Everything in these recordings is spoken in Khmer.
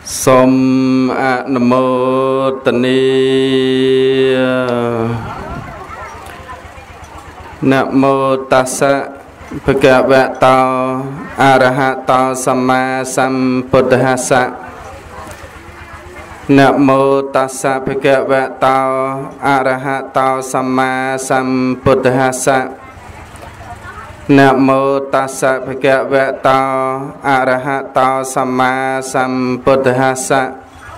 Som Namo Tani Namo Tassa Bhagavato Arahato Samma Sambuddhassa Namo Tassa Bhagavato Arahato Samma Sambuddhassa Namo Tassa Bhagavato Arahato Samma Sambuddhassa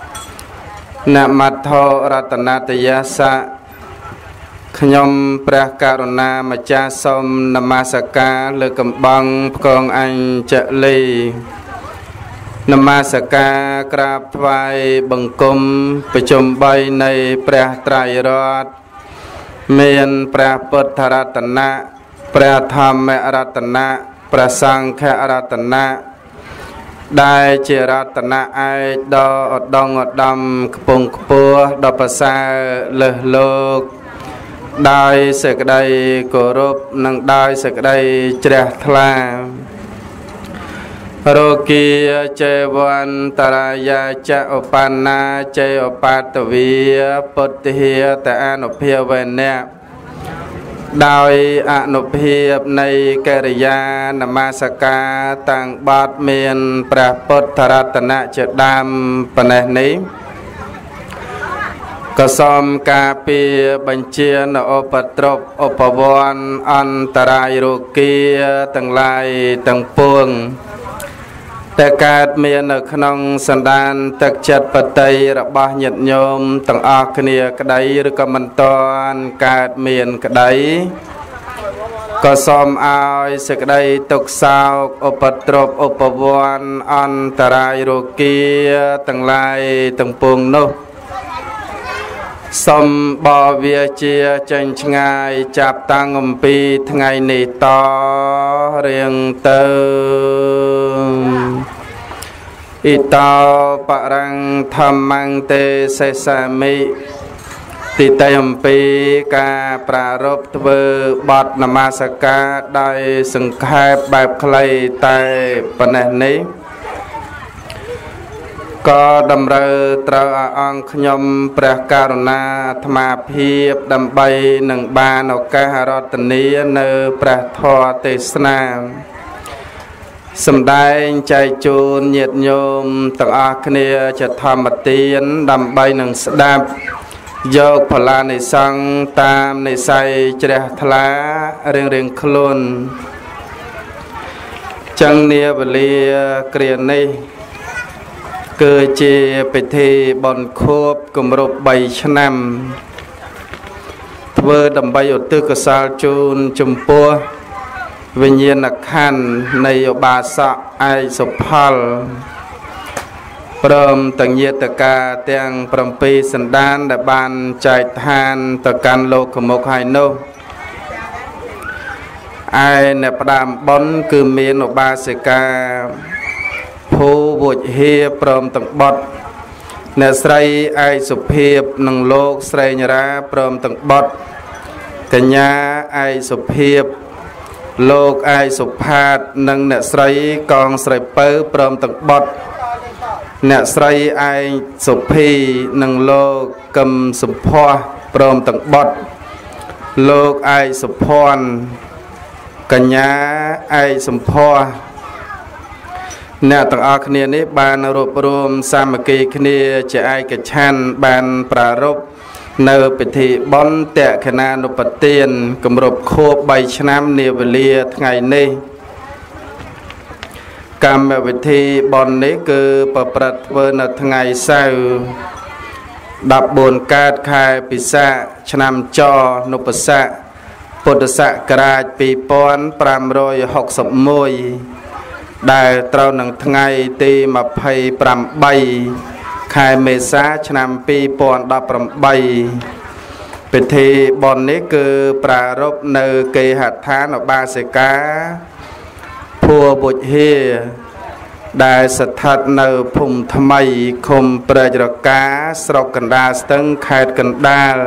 Namatho Ratanatayassa ខ្ញុំ ព្រះករុណាម្ចាស់សូមនមស្ការលើកំបងផ្គងអញ្ជលីនមស្ការក្រាបថ្វាយបង្គំប្រជុំ3នៃព្រះត្រៃរតន៍មានព្រះពុទ្ធរតនៈព្រះធម្មរតនៈព្រះសង្ឃរតនៈដែលជារតនៈឯកដ៏ឧត្តមឧត្តមខ្ពង់ខ្ពស់ដ៏ប្រសើរលើសលោកដោយសេចក្តីគោរពនិងដោយសេចក្តីជ្រះថ្លារោគីចេវន្តរាយាចឧបណ្ណាចេឧបតវីពុទ្ធិតអនុភាវេនៈដោយអនុភាពនៃកិរិយានមស្ការតាំងបទមានព្រះពុទ្ធរតនៈជាដើមប៉ុណ្ណេះនេះក៏សូមការពារបញ្ជានៅឧបទ្រពឧបវន្តអន្តរាយរោគាទាំងឡាយទាំងពួងតែកើតមាននៅក្នុងសន្តានទឹកចិត្តបតីរបស់ញាតិញោមទាំងអស់គ្នាក្តីឬក៏មិនតាន់កើតមានក្តីក៏សូមឲ្យសេចក្តីទុក្ខសោកឧបទ្រពឧបវន្តអន្តរាយរោគាទាំងឡាយទាំងពួងនោះសូមបវាជាចេញឆ្ងាយចាប់តាំងអំពីថ្ងៃនេះតរៀងទៅឥតោបរੰធម្មੰទេសេសាមិទីតៃអំពីការប្រារព្ធធ្វើបទនមស្ការដោយសង្ខេបបែបខ្លីតែប៉ុណ្ណេះនេះក៏តម្រូវត្រូវឲ្យអង្គខ្ញុំព្រះករុណាអាត្មាភាពដើម្បីនឹងបានឱកាសរតនានៅព្រះធម៌ទេសនាសម្ដែងចែកជូនញាតិញោមទាំងអស់គ្នាជាធម្មទានដើម្បីនឹងស្ដាប់យកផល្លានិសង្ឃតាមនិស័យជ្រះថ្លារៀងៗខ្លួនចឹងនាវេលាគ្រានេះគឺជាពិធីបុណ្យខួបគម្រប់3ឆ្នាំធ្វើដើម្បីឧទ្ទិសកុសលជូនចំពោះវិញ្ញាណក្ខន្ធនៃឧបាសកឯកសុផលព្រមទាំងញាតិកាទាំង7សន្តានដែលបានចែកឋានទៅកាន់លោកមុខហើយនោះឯអ្នកផ្ដើមបុណ្យគឺមានឧបាសិកាភូវុជហាព្រមទាំងបុត្រអ្នកស្រីឯកសុភាពនិងលោកស្រីញរាព្រមទាំងបុត្រកញ្ញាឯកសុភាពលោកឯកសុផាតនិងអ្នកស្រីកងស្រីពៅព្រមទាំងបុត្រអ្នកស្រីឯកសុភីនិងលោកកឹមសុភ័ក្រព្រមទាំងបុត្រលោកឯកសុភ័ណ្ឌកញ្ញាឯកសុភ័ក្រអ្នកទាំងអស់គ្នានេះបានរួបរวมសាមគ្គីគ្នាជាឯកច្ឆន្ទបានប្រារព្ធនៅពិធីបុណ្យតក្ខណានុប្បទានគម្រប់ខួប3ឆ្នាំនាវេលាថ្ងៃនេះកម្មវិធីបុណ្យនេះគឺប្រព្រឹត្តធ្វើនៅថ្ងៃសៅរ៍14កើតខែពិសាខឆ្នាំចនុបស័កពុទ្ធសករាជ2561ដែលត្រូវនឹងថ្ងៃទី28ខែមេសាឆ្នាំ2018ពិធីបុណ្យនេះគឺប្រារព្ធនៅគេហដ្ឋានឧបាសិកាភូវុជហាដែលស្ថិតនៅភូមិថ្មីឃុំព្រែករកាស្រុកកណ្ដាលស្ទឹងខេត្តកណ្ដាល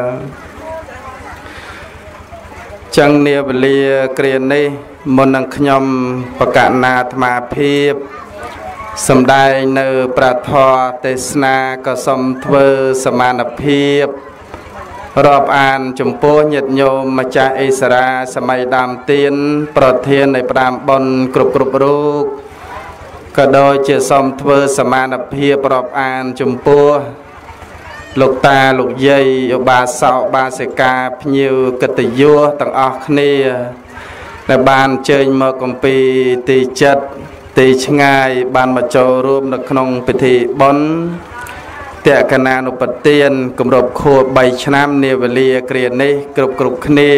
ចឹងនាវេលាគ្រានេះមុននឹងខ្ញុំបកណាអាត្មាភាពសម្ដែងនៅព្រះធម៌ទេសនាក៏សូមធ្វើសមានភាពរាប់អានចំពោះញាតិញោមម្ចាស់អេសារាសម័យដើមទៀនប្រធាននៃផ្ដាំបុណ្យគ្រប់រូបក៏ដូចជាសូមធ្វើសមានភាពរាប់អានចំពោះលោកតាលោកយាយឧបាសកឧបាសិកាភ្ញៀវកិត្តិយសទាំងអស់គ្នាដែលបានអញ្ជើញមកអំពីទីចិត្តទីឆ្ងាយបានមកចូលរួមនៅក្នុងពិធីបុណ្យតេកណានុបទានគម្រប់ខួប3ឆ្នាំនាវេលាគ្រានេះគ្រប់គ្នា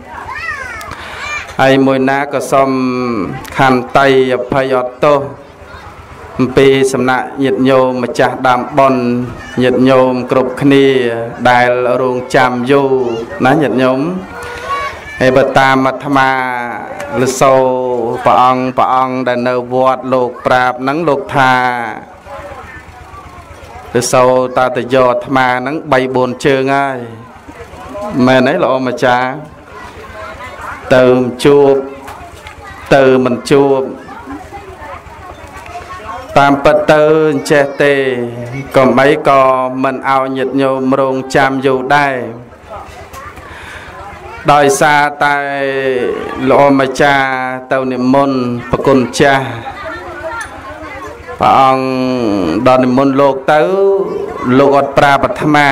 ហើយមួយណាក៏សូមខន្តីអភ័យអត់ទោសអំពីសំណាក់ញាតិញោមម្ចាស់ដើមបុណ្យញាតិញោមគ្រប់គ្នាដែលរងចាំយូរណាញាតិញោមហើយបើតាមអាត្មាលសោព្រះអង្គដែលនៅវត្តលោកប្រាប់ហ្នឹងលោកថាលសោតាតយោអាត្មាហ្នឹង 3-4 ជើងហើយមែនទេល្អម្ចាស់ទៅជួបទៅមិនជួបតាមពិតទៅអញ្ចេះទេក៏មិនក៏មិនឲ្យញាតិញោមរងចាំយូរដែរដោយសារតែលោកម្ចាស់ទៅនិមន្តប្រគុណចាស់ព្រះអង្គដល់និមន្តលោកទៅលោកអត់ប្រាប្រាថ្នា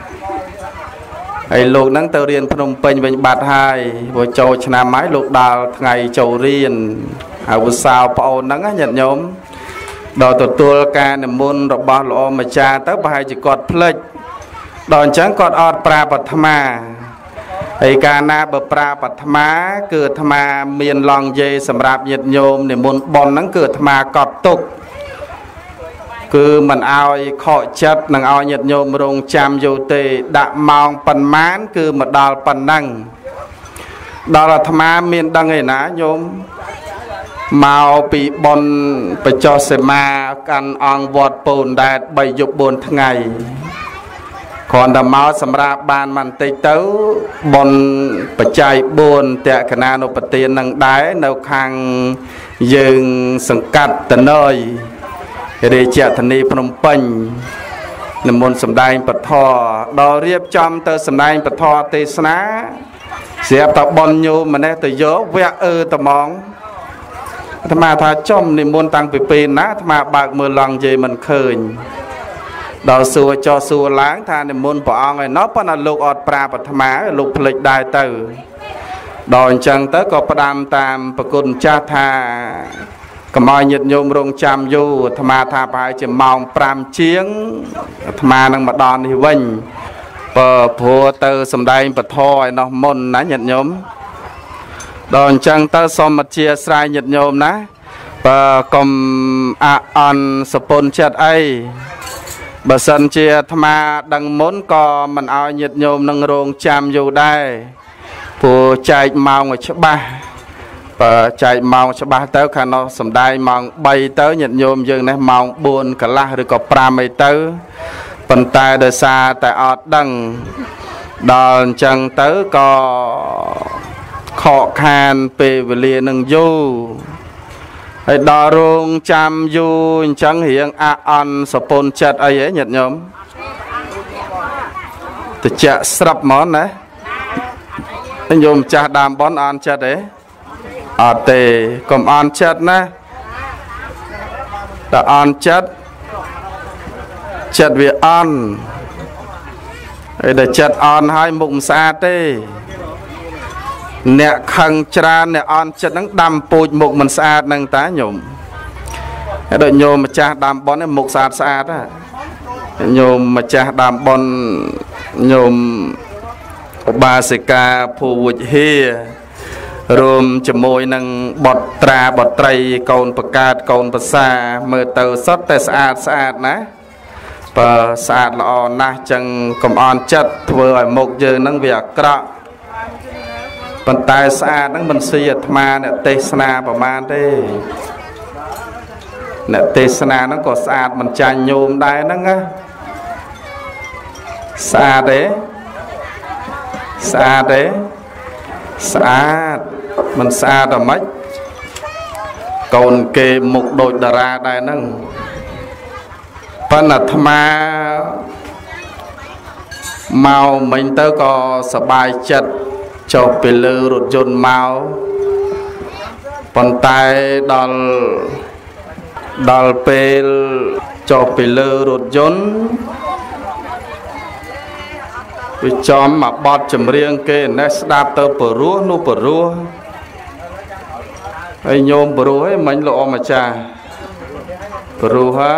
ហើយលោកហ្នឹងទៅរៀនភ្នំពេញវិញបាត់ហើយព្រោះចូលឆ្នាំហើយលោកដល់ថ្ងៃចូលរៀនហើយឧស្សាហ៍ប្អូនហ្នឹងញាតិញោមដល់ទទួលការនិមន្តរបស់លោកម្ចាស់ទៅប្រហែលជាគាត់ភ្លេចដល់អញ្ចឹងគាត់អត់ប្រាប្រាថ្នាហើយកាលណាបើប្រាប្រាថ្នាគឺអាត្មាមានឡងយេសម្រាប់ញាតិញោមនិមន្តបុណ្យហ្នឹងគឺអាត្មាកត់ទុកគឺមិនឲ្យខកចិត្តនឹងឲ្យញាតិញោមរងចាំយូរទេដាក់ម៉ោងប៉ុន្មានគឺមកដល់ប៉ុណ្ណឹងដល់អាត្មាមានដឹងឯណាញោមមកពីបុណ្យបច្ចុប្បន្នសេមាកាន់អង្គវត្តពូនដែត3យប់4ថ្ងៃគ្រាន់តែមកសម្រាប់បានបន្តិចទៅបុណ្យបច្ច័យ4តេកណានុបទាននឹងដែរនៅខាងយើងសង្កាត់តណយរាជធានីភ្នំពេញនិមន្តសម្ដែងពធដល់រៀបចំទៅសម្ដែងពធទេសនាស្រាប់តែបុណ្យញោមម្នេះទៅយកវគ្គត្មងអាត្មាថាចំនិមន្តតាំងពីពេលណាអាត្មាបើកមើលឡងយេមិនឃើញដល់សួរចោះសួរឡើងថានិមន្តព្រះអង្គឯណោះប៉ុន្តែលោកអត់ប្រាប្រាថ្នាលោកភ្លេចដែរទៅដល់អញ្ចឹងទៅក៏ផ្ដាំតាមប្រគុណចាស់ថាកុំឲ្យញាតិញោមរងចាំយូរអាត្មាថាប្រហែលជាម៉ោង5ជាងអាត្មានឹងមកដល់នេះវិញព្រោះទៅសំដែងពធឯណោះមុនណាញាតិញោមដល់អញ្ចឹងទៅសូមអធិស្ឋានញាតិញោមណាបើកុំអន់សពុនចិត្តអីបើសិនជាអាត្មាដឹងមុនក៏មិនឲ្យញាតិញោមនឹងរងចាំយូរដែរព្រោះចែកម៉ោងឲ្យច្បាស់បើចែកម៉ោងច្បាស់ទៅខាងនោះសំដែងម៉ោង3ទៅញាតិញោមយើងនេះម៉ោង4កន្លះឬក៏5អីទៅប៉ុន្តែដោយសារតែអត់ដឹងដល់អញ្ចឹងទៅក៏ខកខានពេលវេលានឹងយូរហើយដល់រងចាំយូរអញ្ចឹងរៀងអន់សពុនចិត្តអីហ៎ញាតិញោមតិចស្រាប់ហ្មងណាញោមចាស់ដើមបនអន់ចិត្តទេអត់ទេកុំអន់ចិត្តណាតែអន់ចិត្តវាអន់ហើយតែចិត្តអន់ហើយមុខមិនស្អាតទេអ្នកខឹងច្រើនអ្នកអន់ចិត្តហ្នឹងដាំពូជមុខមិនស្អាតហ្នឹងតាញោមហើយដូចញោមម្ចាស់ដើមបននេះមុខស្អាតណាញោមម្ចាស់ដើមបនញោមឧបាសិកាភូវុជហេរួមជាមួយនឹងបុត្រាបុត្រីកូនបកើតកូនប្រសាមើលទៅសុទ្ធតែស្អាតណាបើស្អាតល្អណាស់ចឹងកុំអន់ចិត្តធ្វើឲ្យមុខយើងហ្នឹងវាអាក្រក់ប៉ុន្តែស្អាតហ្នឹងមិនស៊ីអាត្មាអ្នកទេសនាប្រមាណទេអ្នកទេសនាហ្នឹងក៏ស្អាតមិនចាញ់ញោមដែរហ្នឹងណាស្អាតទេស្អាតមិនស្អាតអ្ហ្មិចកូនគេមុខដូចតារាដែរហ្នឹងប៉ុន្តែអាត្មាមកមិញទៅក៏សប្បាយចិត្តចុះពីលើរថយន្តមកប៉ុន្តែដល់ពេលចុះពីលើរថយន្តវាចំមកបត់ចម្រៀងគេនេះស្ដាប់ទៅព្រោះនោះព្រោះហើយញោមព្រោះឯងមិញលោកអម្ចាស់ព្រោះហា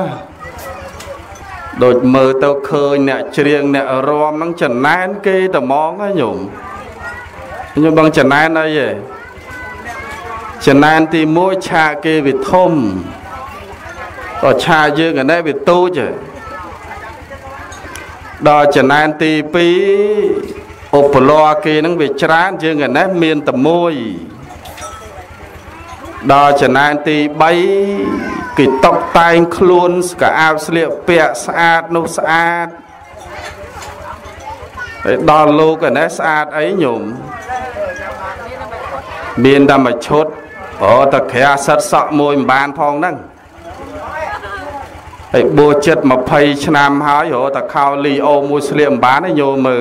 ដូចមើលទៅឃើញអ្នកច្រៀងអ្នករាំហ្នឹងចំណែនគេតែហ្មងណាញោមបងចំណែនអីហ៎ចំណែនទី1ឆាកគេវាធំក៏ឆាយើងអានេះវាទូចដល់ចំណែនទី2ឧបល័គេហ្នឹងវាច្រើនយើងអានេះមានតែមួយដល់ចំណែនទី3គេតុបតែងខ្លួនស្កាអាវស្លៀកពាក់ស្អាតនោះស្អាតហើយដល់លោកអានេះស្អាតអីញោមមានតែមួយឈុតតែក្រាសិតសក់មួយមិនបានផងហ្នឹងហើយបួសចិត្ត20ឆ្នាំហើយតែខោលីអូមួយស្លៀកមិនបានទេញោមមើល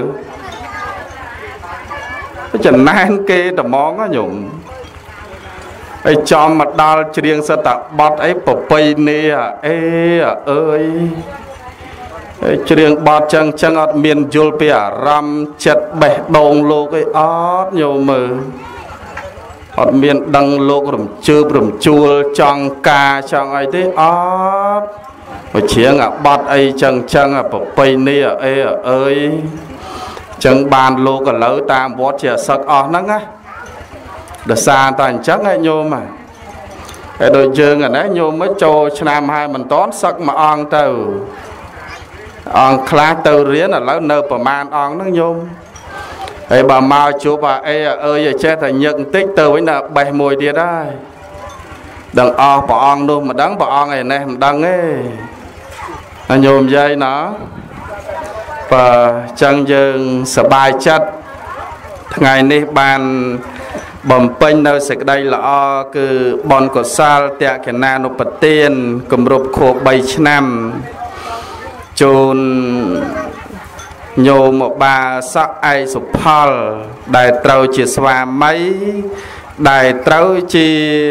ចំណែនគេតែហ្មងណាញោមហើយចំមកដល់ច្រៀងសិតតែបត់អីប្រពៃណីអេអើយច្រៀងបត់ចឹងអត់មានយល់ពីអារម្មណ៍ចិត្តបេះដូងលោកអីអត់ញោមមើលអត់មានដឹងលោករំជើបរំជួលចង់ការចង់អីទេអត់មកច្រៀងអាបត់អីចឹងប្រពៃណីអេអើយចឹងបានលោកឥឡូវតាមវត្តជាសឹកអស់ហ្នឹងណាដោយសារតែអញ្ចឹងឯងញោមហើយដូចយើងអានេះញោមមកចូលឆ្នាំហើយមិនតាន់សឹកមួយអង្គទៅអង្គខ្លះទៅរៀនឥឡូវនៅប្រមាណអង្គហ្នឹងញោមហើយបើមកជួបអេអើយចេះតែញឹកបន្តិចទៅវិញដល់បេះមួយទៀតហើយដឹងអស់ព្រះអង្គនោះមិនដឹងព្រះអង្គឯនេះមិនដឹងទេញោមយាយណាបើចឹងយើងសប្បាយចិត្តថ្ងៃនេះបានបំពេញនៅសេចក្តីល្អគឺបុណ្យកុសលតក្កណានុប្បទានគម្រប់ខួប3ឆ្នាំជូនញោមបាសកឯកសុផលដែលត្រូវជាស្វាមីដែលត្រូវជា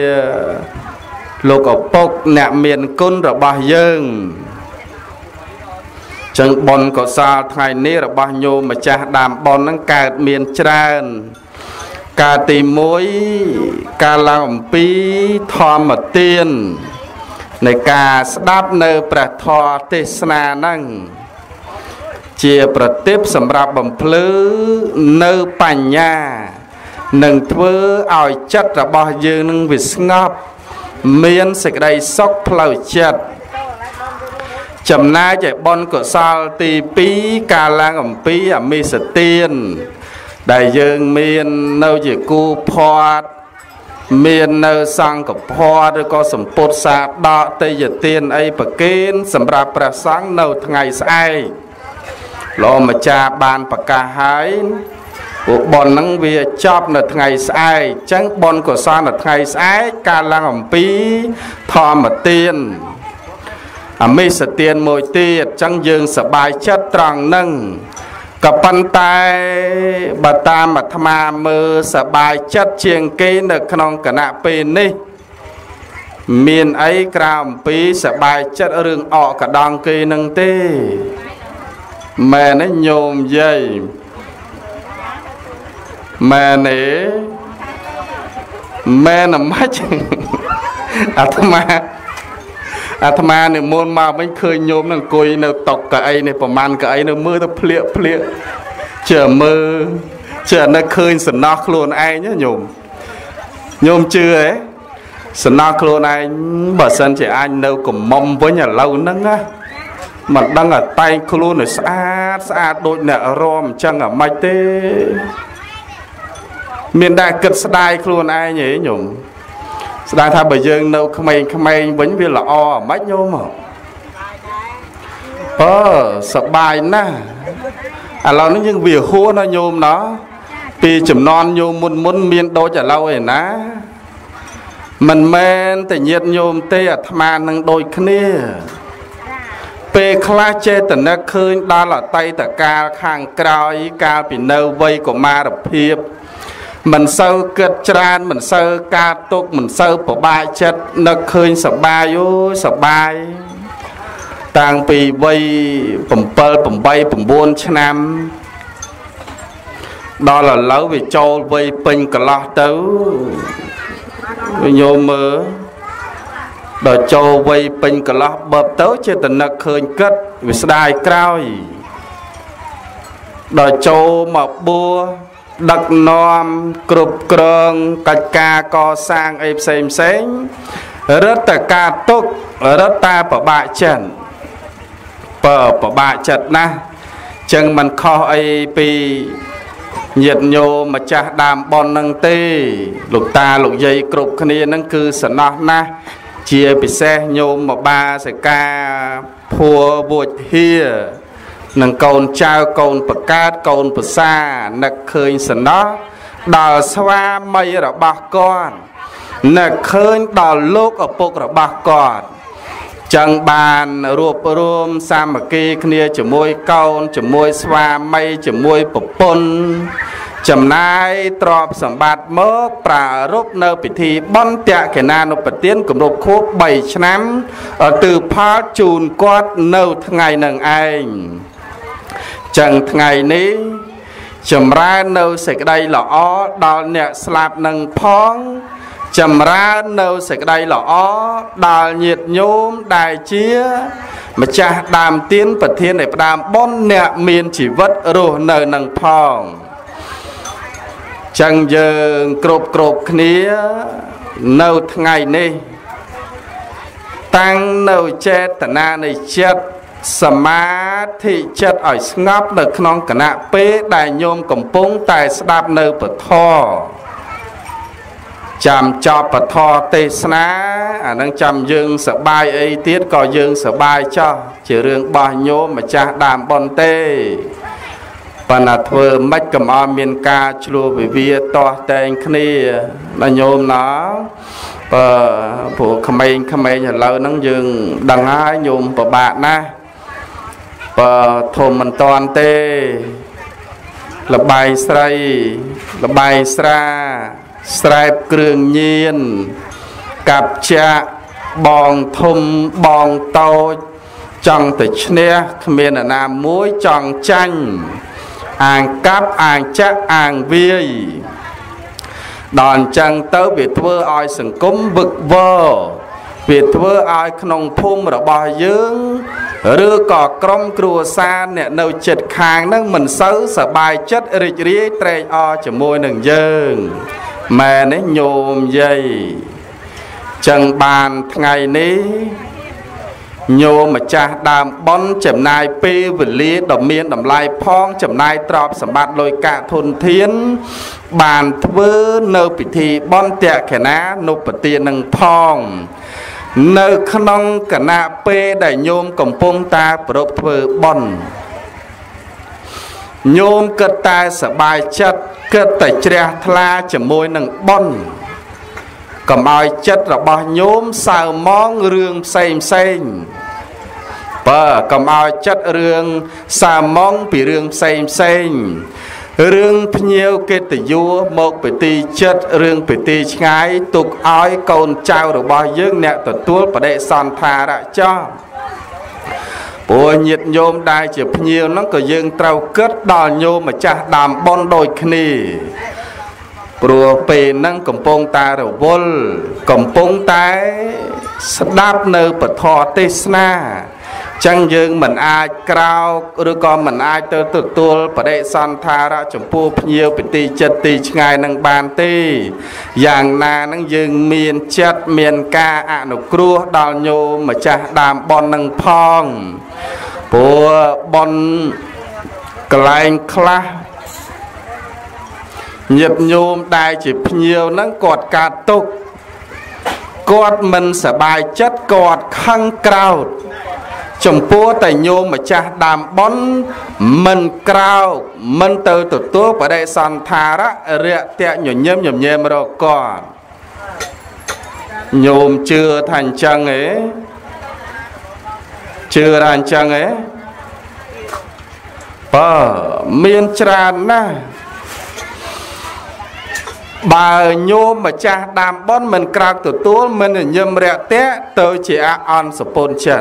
លោកឪពុកអ្នកមានគុណរបស់យើងចឹងបុណ្យកុសលថ្ងៃនេះរបស់ញោមម្ចាស់ដើមបុណ្យហ្នឹងកើតមានច្រើនការទី1ការឡើងអំពីធម្មទាននៃការស្ដាប់នៅព្រះធម៌ទេសនាហ្នឹងជាប្រតិបសម្រាប់បំភ្លឺនៅបញ្ញានឹងធ្វើឲ្យចិត្តរបស់យើងនឹងវាស្ងប់មានសេចក្តីសុខផ្លូវចិត្តចំណែកឯបុណ្យកុសលទី2ការឡើងអំពីអមិសទានដែលយើងមាននៅជាគូផាត់មាននៅសង្ឃផាត់ឬក៏សម្ពុតសាដកទេយទានអីប្រគេនសម្រាប់ព្រះសង្ឃនៅថ្ងៃស្អែកលោកម្ចាស់បានប្រកាសហើយពួកបុណ្យហ្នឹងវាចប់នៅថ្ងៃស្អែកអញ្ចឹងបុណ្យកុសលនៅថ្ងៃស្អែកការឡើងអំពីធម្មទានអមិសទានមួយទៀតអញ្ចឹងយើងសប្បាយចិត្តត្រង់ហ្នឹងក៏ប៉ុន្តែបើតាមអាត្មាមើលសប្បាយចិត្តជាងគេនៅក្នុងគណៈពេលនេះមានអីក្រៅអំពីសប្បាយចិត្តរឿងអកកដងគេនឹងទេមែនទេញោមយាយមែនទេមែនហ្មងអាត្មានិមន្តមកវិញឃើញញោមនឹងអង្គុយនៅតុកៅអីនេះប្រហែលកៅអីនៅមើលទៅភ្លៀកចេះមើលចេះនៅឃើញសំណោះខ្លួនឯងញោមជឿហ៎សំណោះខ្លួនឯងបើសិនជាអញនៅកំមុំវិញឥឡូវហ្នឹងណាមិនដឹងតែតែងខ្លួនឲ្យស្អាតដូចអ្នករមអញ្ចឹងអាម៉េចទេមានតែគិតស្ដាយខ្លួនឯងហ៎ញោមស្ដាយថាបើយើងនៅក្មេងវិញវាល្អអាម៉េចញោមសប្បាយណាស់ឥឡូវនេះយើងវាហួរណាញោមណោះពីចំនួនញោមមុនមានដូចឥឡូវឯណាមិនមែនតែញាតិញោមទេអាត្មានឹងដូចគ្នាពេលខ្លះចេតនិកឃើញដល់អតីតកាលខាងក្រោយកាលពីនៅវ័យកុមារភាពមិនសូវគិតច្រើនមិនសូវការទុកមិនសូវពិបាកចិត្តនឹកឃើញសប្បាយអូសប្បាយតាំងពីវ័យ7 8 9ឆ្នាំដល់ឥឡូវវាចូលវ័យពេញកន្លោះទៅញោមមើលដល់ចូលវ័យពេញកន្លោះបបទៅចេតនិកឃើញគិតវាស្ដាយក្រោយដល់ចូលមកបួដឹកនាំគ្រប់គ្រងកិច្ចការកសាងអីផ្សេងរត់តែការទុករត់តែប្របាក់ចិត្តប្របាក់ចិត្តណាស់ចឹងមិនខុសអីពីញាតិញោមម្ចាស់ដើមប៉ុននឹងទេលោកតាលោកយាយគ្រប់គ្នានឹងគឺសំណោះណាស់ជាពិសេសញោមមកបាសិកាភួរវូចហៀនឹងកូនចៅកូនបកើតកូនប្រសានឹកឃើញសំណោះដល់ស្វាមីរបស់គាត់នឹកឃើញដល់លោកឪពុករបស់គាត់ចឹងបានរួបរวมសាមគ្គីគ្នាជាមួយកូនជាមួយស្វាមីជាមួយប្រពន្ធចំណាយទ្រព្យសម្បត្តិមកប្រារព្ធនៅពិធីបុណ្យតក្កិណានុប្បទានគម្រប់ខួប3ឆ្នាំទិផលជូនគាត់នៅថ្ងៃនឹងឯងចឹងថ្ងៃនេះចម្រើននៅសេចក្តីល្អដល់អ្នកស្លាប់នឹងផងចម្រើននៅសេចក្តីល្អដល់ញាតិញោមដែលជាម្ចាស់ដើមទានប្រធាននៃផ្ដើមបុណ្យអ្នកមានជីវិតរស់នៅនឹងផងចឹងយើងគ្រប់គ្នានៅថ្ងៃនេះតាំងនៅចេតនានៃចិត្តសមាធិចិត្តឲ្យស្ងប់នៅក្នុងគណៈពេលដែលញោមកំពុងតែស្ដាប់នៅពធចាំចប់ពធទេសនាអានឹងចាំយើងសប្បាយអីទៀតក៏យើងសប្បាយចោះជារឿងរបស់ញោមម្ចាស់ដើមបុណ្យទេប៉ុន្តែធ្វើម៉េចកុំឲ្យមានការឆ្លោះវិវាទទាស់តែងគ្នាណាញោមណាព្រោះក្មេងឥឡូវហ្នឹងយើងដឹងហើយញោមពិបាកណាស់ធំមិនតាន់ទេលបាយស្រីលបាយស្រាស្រែបគ្រឿងញៀនកាប់ចាក់បងធំបងតូចចង់ទៅឈ្នះគ្មានអ្នកណាមួយចង់ចាញ់អាងកាប់អាងចាក់អាងវាយដល់អញ្ចឹងទៅវាធ្វើឲ្យសង្គមវឹកវរវាធ្វើឲ្យក្នុងភូមិរបស់យើងឬក៏ក្រុមគ្រួសារអ្នកនៅជិតខាងហ្នឹងមិនសូវសប្បាយចិត្តរីករាយត្រេកអរជាមួយនឹងយើងម៉ែនេះញោមយាយចឹងបានថ្ងៃនេះញោមម្ចាស់ដើមបុណ្យចំណាយពេលវេលាដ៏មានតម្លៃផងចំណាយទ្រព្យសម្បត្តិលុយកាក់ធនធានបានធ្វើនៅពិធីបុណ្យតក្កិណានុប្បទាននឹងផងនៅក្នុងគណៈពេលដែលញោមកំពុងតែប្រពធ្វើបុណ្យញោមគិតតែសប្បាយចិត្តគិតតែជ្រះថ្លាជាមួយនឹងបុណ្យកុំឲ្យចិត្តរបស់ញោមសៅមងរឿងផ្សេងកុំឲ្យចិត្តរឿងសៅមងពីរឿងផ្សេងរឿងភ្ញៀវកិត្តិយសមកពីទីចិត្តរឿងពីទីឆ្ងាយទុកឲ្យកូនចៅរបស់យើងអ្នកទទួលបដិសន្ធារៈចោលព្រោះញាតិញោមដែលជាភ្ញៀវហ្នឹងក៏យើងត្រូវគិតដល់ញោមម្ចាស់ដើមបុណ្យដូចគ្នាព្រោះពេលហ្នឹងកំពុងតែរវល់កំពុងតែស្ដាប់នៅពធទេសនាចឹងយើងមិនអាចក្រោកឬក៏មិនអាចទៅទទួលបដិសន្ធារៈចំពោះភ្ញៀវពីទីចិត្តទីឆ្ងាយនឹងបានទេយ៉ាងណានឹងយើងមានចិត្តមានការអនុគ្រោះដល់ញោមម្ចាស់ដើមបុណ្យនឹងផងព្រោះបុណ្យកន្លែងខ្លះញាតិញោមដែលជាភ្ញៀវហ្នឹងគាត់កាត់ទុកគាត់មិនសប្បាយចិត្តគាត់ខឹងក្រោធចំពោះតែញោមម្ចាស់ដើមបុណ្យមិនក្រោកមិនទៅទទួលបដិសន្ធារៈរាក់ទាក់ញញឹមរកគាត់ nhôm chưa thành chân ấy chưa thành chân ấy miên tràn na bà nhôm mà cha đam bón mình cào từ túi mình nhâm rẹ té tôi chỉ ăn spon chân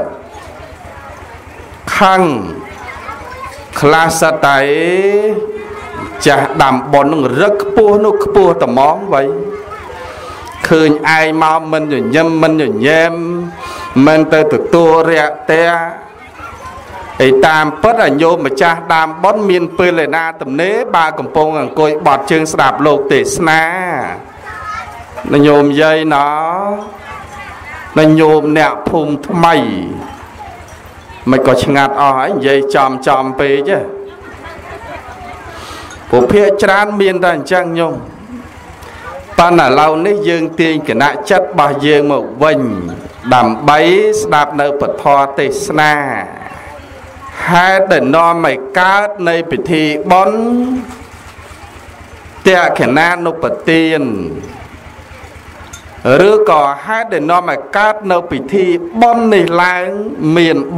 khăng class tại cha đam bón rất pua tầm món vậy khơi ai mau mình rồi nhâm mình rồi nhem mình từ túi rẹ téไอ้ตามปัดโยมมาจ้าตามบอนมีนปืนเลยนาตำเน้บากำปงอังกอยบอดเชิงสลับโลกเตสนาโยมยัยเนาะโยมเนี่ยภูมิทำไมไม่ก็ชะงัดอ๋อยัยจอมไปจ้ะผมเพียจานมีนดันจังโยมตอนน่ะเราเนี่ยยืนเตียงกันนะจัดบ่ยืนมาวิ่งดำใบสลับเนื้อปัดทอเตสนาให้แต่นอนไม่กาดในพิธีบอนเตะแขนนุปเตียนหรือก็ให้แต่นอนไม่กาดในพิธีบอนในล้างเมียนใบ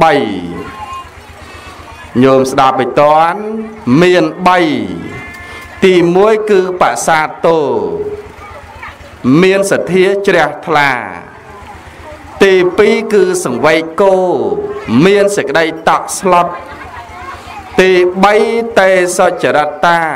โยมสดาไปตอนเมียนใบตีมวยคือปะซาโตเมียนสเทียเจรทลาตีปีคือสังไวโกเมียนสกได้ตักสลับตีใบเตสจรตา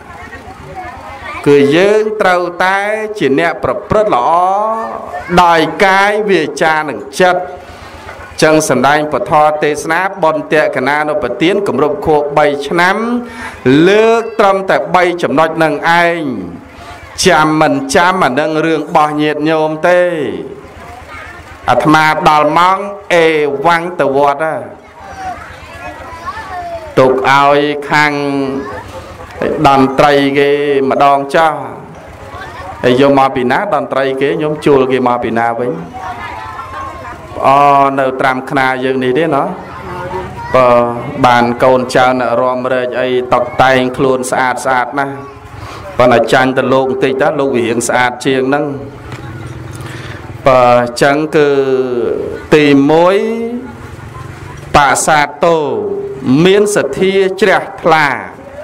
คือยืนเต้าตายจีเนประพฤติหล่อดอยกายเวียจาหนึ่งจัดจังสันได้ปทอเตสนาบนเตะขณะนปเตียนกำรบโคใบชน้ำเลือกตรมแต่ใบจำนวนหนึ่งไอจำมันดังเรื่องบ่อเงียดโยมเต้อาตมาดอลมองวังตะวอดตกเอาขังดอนไตรเกมาดองจ้าโยมมาปีนาดอนไตรเกโยมจูลเกมาปีนาวิ่งในตรามขนาอย่างนี้เนาะบานโกนเจ้าเนรอมเลยไอ้ตอกไตคลุนสะอาดนะปนอาจารย์ตะโลกติดตะโลกวิหงสะอาดเชียงนั่งจังคือตีมวยปาซาโตเมียนสเทียเจรทลา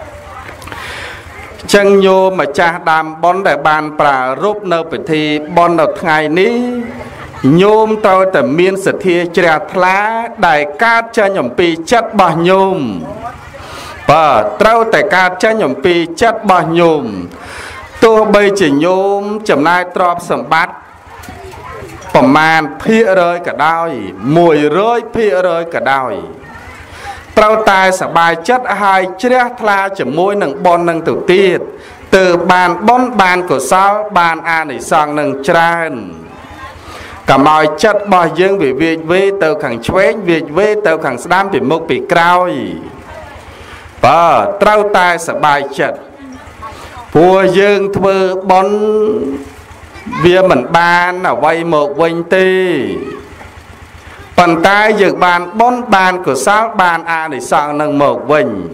จังโยมาจ้าดามบอนแต่บานปลารูปเนปทีบอนเอาไงนี้โยมเต่าแต่เมียนสเทียเจรทลาได้กาจะหย่อมปีจัดบ่โยมเต่าแต่กาจะหย่อมปีจัดบ่โยมตัวใบจะโยมจำนายตรอบสมบัติประมาณพี่เลยก็ได้มวยเลยพี่เลยก็ได้เราตายสบายจัดหายเชื่อทลาจะมวยหนึ่งบอลหนึ่งตัวตีดtừ bàn bón bàn của sao bàn an để sang nâng tràn cả mọi chất bao dương bị việc với tàu khẳng chuét việc với tàu khẳng đam bị mục bị cao và trao tay sờ bài chất vua dương thưa bón vì mình bàn ở vay một vinh tì bàn tay dựng bàn bón bàn của sao bàn an để sang nâng một vinh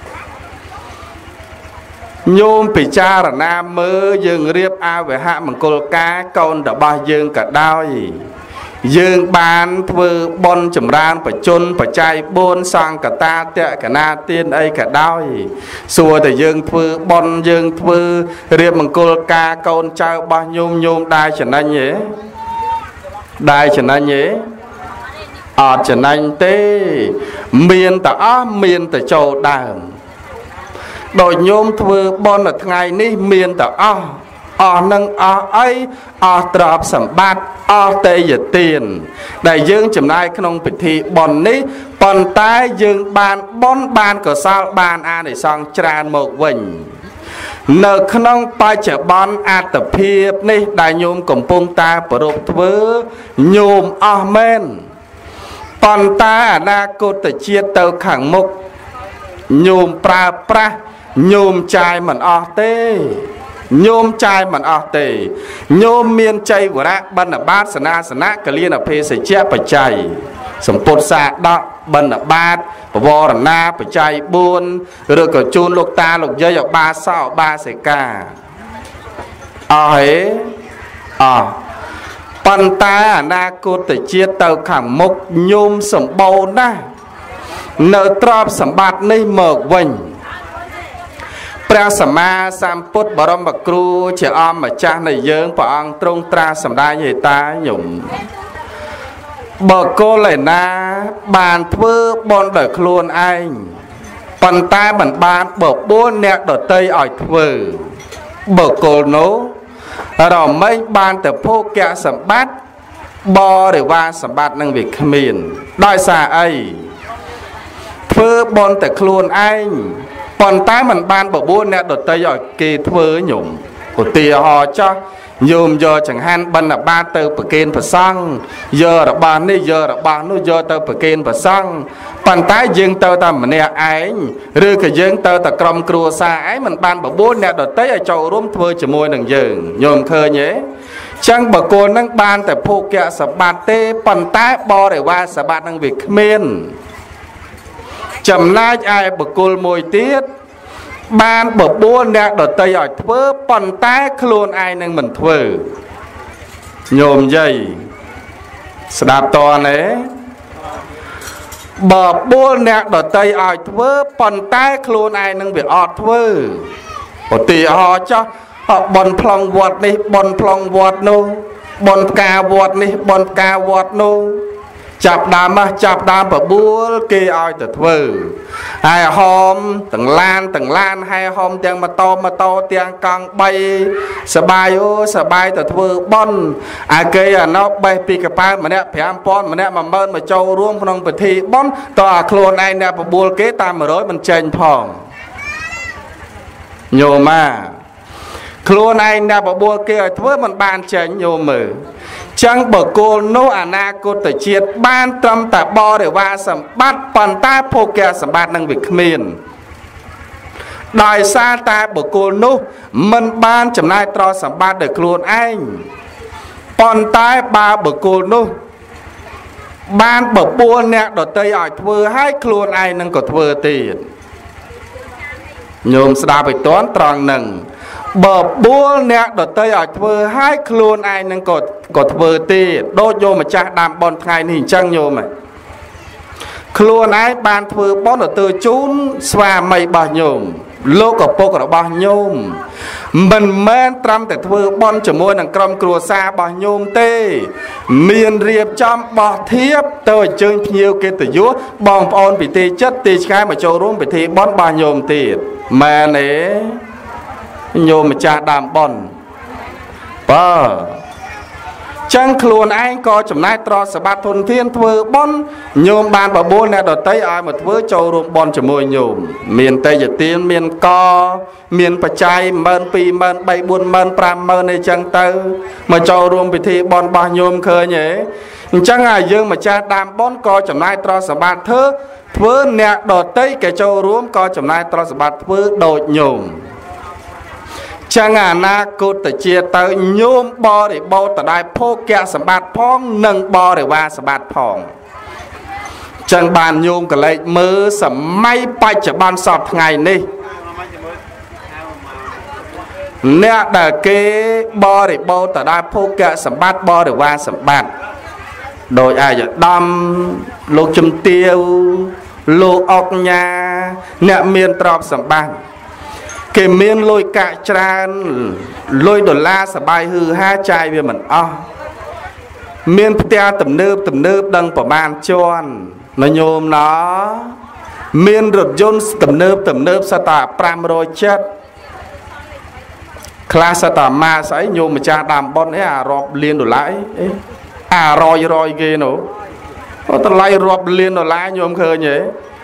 โยมปิจารณาเมื่อยังเรียบอาเวหะมังกรกาก่อนแต่บ่ยังก็ได้ยังบานเพื่อบนจำรานประจนประใจบนสังกตาเตะกนาเตียนไอก็ได้ส่วนแต่ยังเพื่อบนยังเพื่อเรียบมังกรกาก่อนเจ้าบ่โยมได้ฉะนั้นเย่ได้ฉะนั้นเย่อาจฉะนั้นเต้เมียนแต่เมียนแต่โจดามโดยโยมทวีบนในไงนี้เมียนแต่นั่งไอตราบสัมบัติเตยเตียนได้ยืงจำนายขนมปิธีบนนี้ปนตายยืงบานบนบานก็สาวบานอาในซองจานหมกวิ่งเนื้อขนมไปจะบอนอาตเพียบนี้ได้โยมกลมปงตาปรุทวีโยมเมนปนตานาโกตเชียเตอขังมุกโยมปราปราโยมใจมันเต้โยมใจมันเต้โยมเมียนใจวระบรรณบาสนาสนะกะเลียนอเพศเจ้าปัจจัยสมปุตสะดอกบรรณบาสปวารณาปัจจัยบุญหรือก็จูนลูกตาลูกเยอะบาเศร้าบาเสกาปប៉ុន្តែអនាគតជាតិទៅខាងមុខញោមសម្បូរណាស់នៅទ្រព្យសម្បត្តិនេះមកវិញព្រះសម្មាសម្ពុទ្ធបរមគ្រូជាអម្ចាស់នៃយើងព្រះអង្គទ្រង់ត្រាស់សម្ដែងឲ្យតាញោមបុគ្គលឯណាបានធ្វើបុណ្យដោយខ្លួនឯងប៉ុន្តែមិនបានបបួលអ្នកដទៃឲ្យធ្វើបុគ្គលនោះរមែងបានទៅភោគៈសម្បត្តិបរិវារសម្បត្តិនឹងវាគ្មានដោយសារអីធ្វើបុណ្យតែខ្លួនឯងប៉ុន្តែមិនបានបបួលអ្នកដទៃឲ្យគេធ្វើញោមឧទាហរណ៍ចាស់ញោមយកចង្ហាន់បិណ្ឌបាតទៅប្រគេនព្រះសង្ឃយករបស់នេះយករបស់នោះយកទៅប្រគេនព្រះសង្ឃប៉ុន្តែយើងទៅតែម្នាក់ឯងឬក៏យើងទៅតែក្រុមគ្រួសារឯងមិនបានបបួលអ្នកដទៃឲ្យចូលរួមធ្វើជាមួយនឹងយើងញោមឃើញទេចឹងបុគ្គលនឹងបានតែភោគៈសម្បត្តិទេប៉ុន្តែបរិវារសម្បត្តិនឹងវាគ្មានចំណែកឯបុគ្គលមួយទៀតបានបបួលអ្នកដទៃឲ្យធ្វើប៉ុន្តែខ្លួនឯងនឹងមិនធ្វើញោមយាយស្ដាប់តទេបបួលអ្នកដទៃឲ្យធ្វើប៉ុន្តែខ្លួនឯងនឹងវាអត់ធ្វើឧទាហរណ៍ចោះបនប្លង់វត្តនេះបនប្លង់វត្តនោះបនផ្កាវត្តនេះបនផ្កាវត្តនោះចាប់ដើមបបួលគេឲ្យទៅធ្វើហើយហោមទាំងឡានហើយហោមទាំងម៉ូតូទាំងកង់3សបាយទៅធ្វើបុណ្យអាគេអាណោបេះពីកប៉ាល់ម្នាក់ 5,000 ម្នាក់ 10000 មកចូលរួមក្នុងពិធីបុណ្យតើខ្លួនឯងអ្នកបបួលគេតាម100មិនចេញផងញោមខ្លួនឯងអ្នកបបួលគេឲ្យធ្វើមិនបានចេញញោមមើលចឹងបុគ្គលនោះអនាគតជាតិបានត្រឹមតែបរិវារសម្បត្តិប៉ុន្តែភោគៈសម្បត្តិនឹងវាគ្មានដោយសារតែបុគ្គលនោះមិនបានចំណាយទ្រព្យសម្បត្តិដោយខ្លួនឯងប៉ុន្តែបើបុគ្គលនោះបានបបួលអ្នកដទៃឲ្យធ្វើហើយខ្លួនឯងនឹងក៏ធ្វើទៀតញោមស្ដាប់ឲ្យតន់ត្រង់នឹងបបួលអ្នកដទៃឲ្យធ្វើហើយខ្លួនឯងនឹងក៏ធ្វើទៀតដូចយកម្ចាស់ដើមបនថ្ងៃនេះអញ្ចឹងញោមខ្លួនឯងបានធ្វើបនទៅជូនស្វាមីរបស់ញោមលោកឪពុករបស់ញោមមិនមែនត្រឹមតែធ្វើបនជាមួយនឹងក្រុមគ្រួសាររបស់ញោមទេមានរៀបចំបោះធៀបទៅអញ្ជើញភ្ញៀវកិត្តិយសបងប្អូនពីទីចិត្តទីឆ្ងាយមកចូលរួមពិធីបនរបស់ញោមទៀតមែនទេញោមម្ចាស់ដើមបនបើចឹងខ្លួនឯងក៏ចំណាយទ្រព្យសម្បត្តិធនធានធ្វើបនញោមបានបបួលអ្នកដទៃឲ្យមកធ្វើចូលរួមបនជាមួយញោមមានតេយ្យទានមានកមានបច្ច័យ12000 34000 50000អីចឹងទៅមកចូលរួមពិធីបនរបស់ញោមឃើញទេអញ្ចឹងឲ្យយើងម្ចាស់ដើមបនក៏ចំណាយទ្រព្យសម្បត្តិធ្វើអ្នកដទៃក៏ចូលរួមក៏ចំណាយទ្រព្យសម្បត្តិធ្វើដូចញោមចឹងអនាគតជាតិទៅញោមបរិបូរណ៍តដែលភោគៈសម្បត្តិផងនិងបរិវារសម្បត្តិផងចឹងបានញោមកលេចមើលសម័យបច្ចុប្បន្នសពថ្ងៃនេះអ្នកដែលគេបរិបូរណ៍តដែលភោគៈសម្បត្តិបរិវារសម្បត្តិដោយអាយដាមលោកជំទាវលោកអុកញ៉ាអ្នកមានទ្រព្យសម្បត្តិគេមានលុយកាក់ច្រើនលុយដុល្លារសបាយហឺហាចាយវាមិនអស់មានផ្ទះទំនើបដឹងប្រមាណជាន់ណញោមណោមានរថយន្តទំនើបសតា500ចិត្តខ្លះសតាម៉ាស្អីញោមម្ចាស់ដើមបុនអីអារាប់លានដុល្លារអីអា100គេនោះតម្លៃរាប់លានដុល្លារញោមឃើញទេ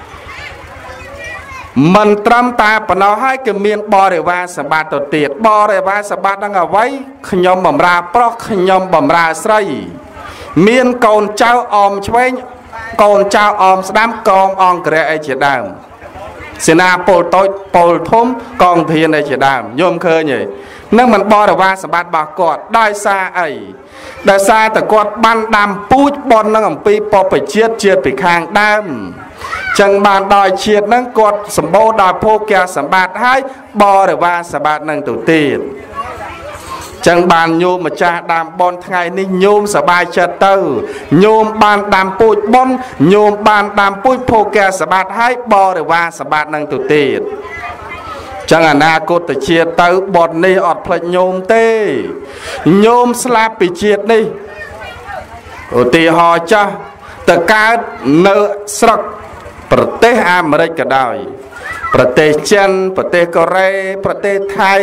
មិនត្រឹមតែប៉ុណ្ណោះហើយគឺមានបរិវារសម្បត្តិទៅទៀតបរិវារសម្បត្តិហ្នឹងអ្វីខ្ញុំបំរើប្រុសខ្ញុំបំរើស្រីមានកូនចៅអមឆ្វេងកូនចៅអមស្ដាំកងអង្គរៈអីជាដើមសេនាពលតូចពលធំកងធានអីជាដើមញោមឃើញទេនឹងមិនបរិវារសម្បត្តិរបស់គាត់ដោយសារអីដោយសារតែគាត់បានដាំពូជបននឹងអំពីបព្វជិតជាតិពីខាងដើមចឹងបានដោយជាតិហ្នឹងគាត់សម្បូរដោយភោគៈសម្បត្តិហើយបរិវារសម្បត្តិនឹងទៅទៀតចឹងបានញោមម្ចាស់ដើមបនថ្ងៃនេះញោមសប្បាយចិត្តទៅញោមបានដើមពូជបនញោមបានដើមពូជភោគៈសម្បត្តិហើយបរិវារសម្បត្តិនឹងទៅទៀតចឹងអនាគតជាតិទៅបននេះអត់ផ្លេចញោមទេញោមស្លាប់ពីជាតិនេះឧទាហរណ៍ចាស់ទៅកើតនៅស្រុកប្រទេសអាមេរិកក៏ដោយប្រទេសចិនប្រទេសកូរ៉េប្រទេសថៃ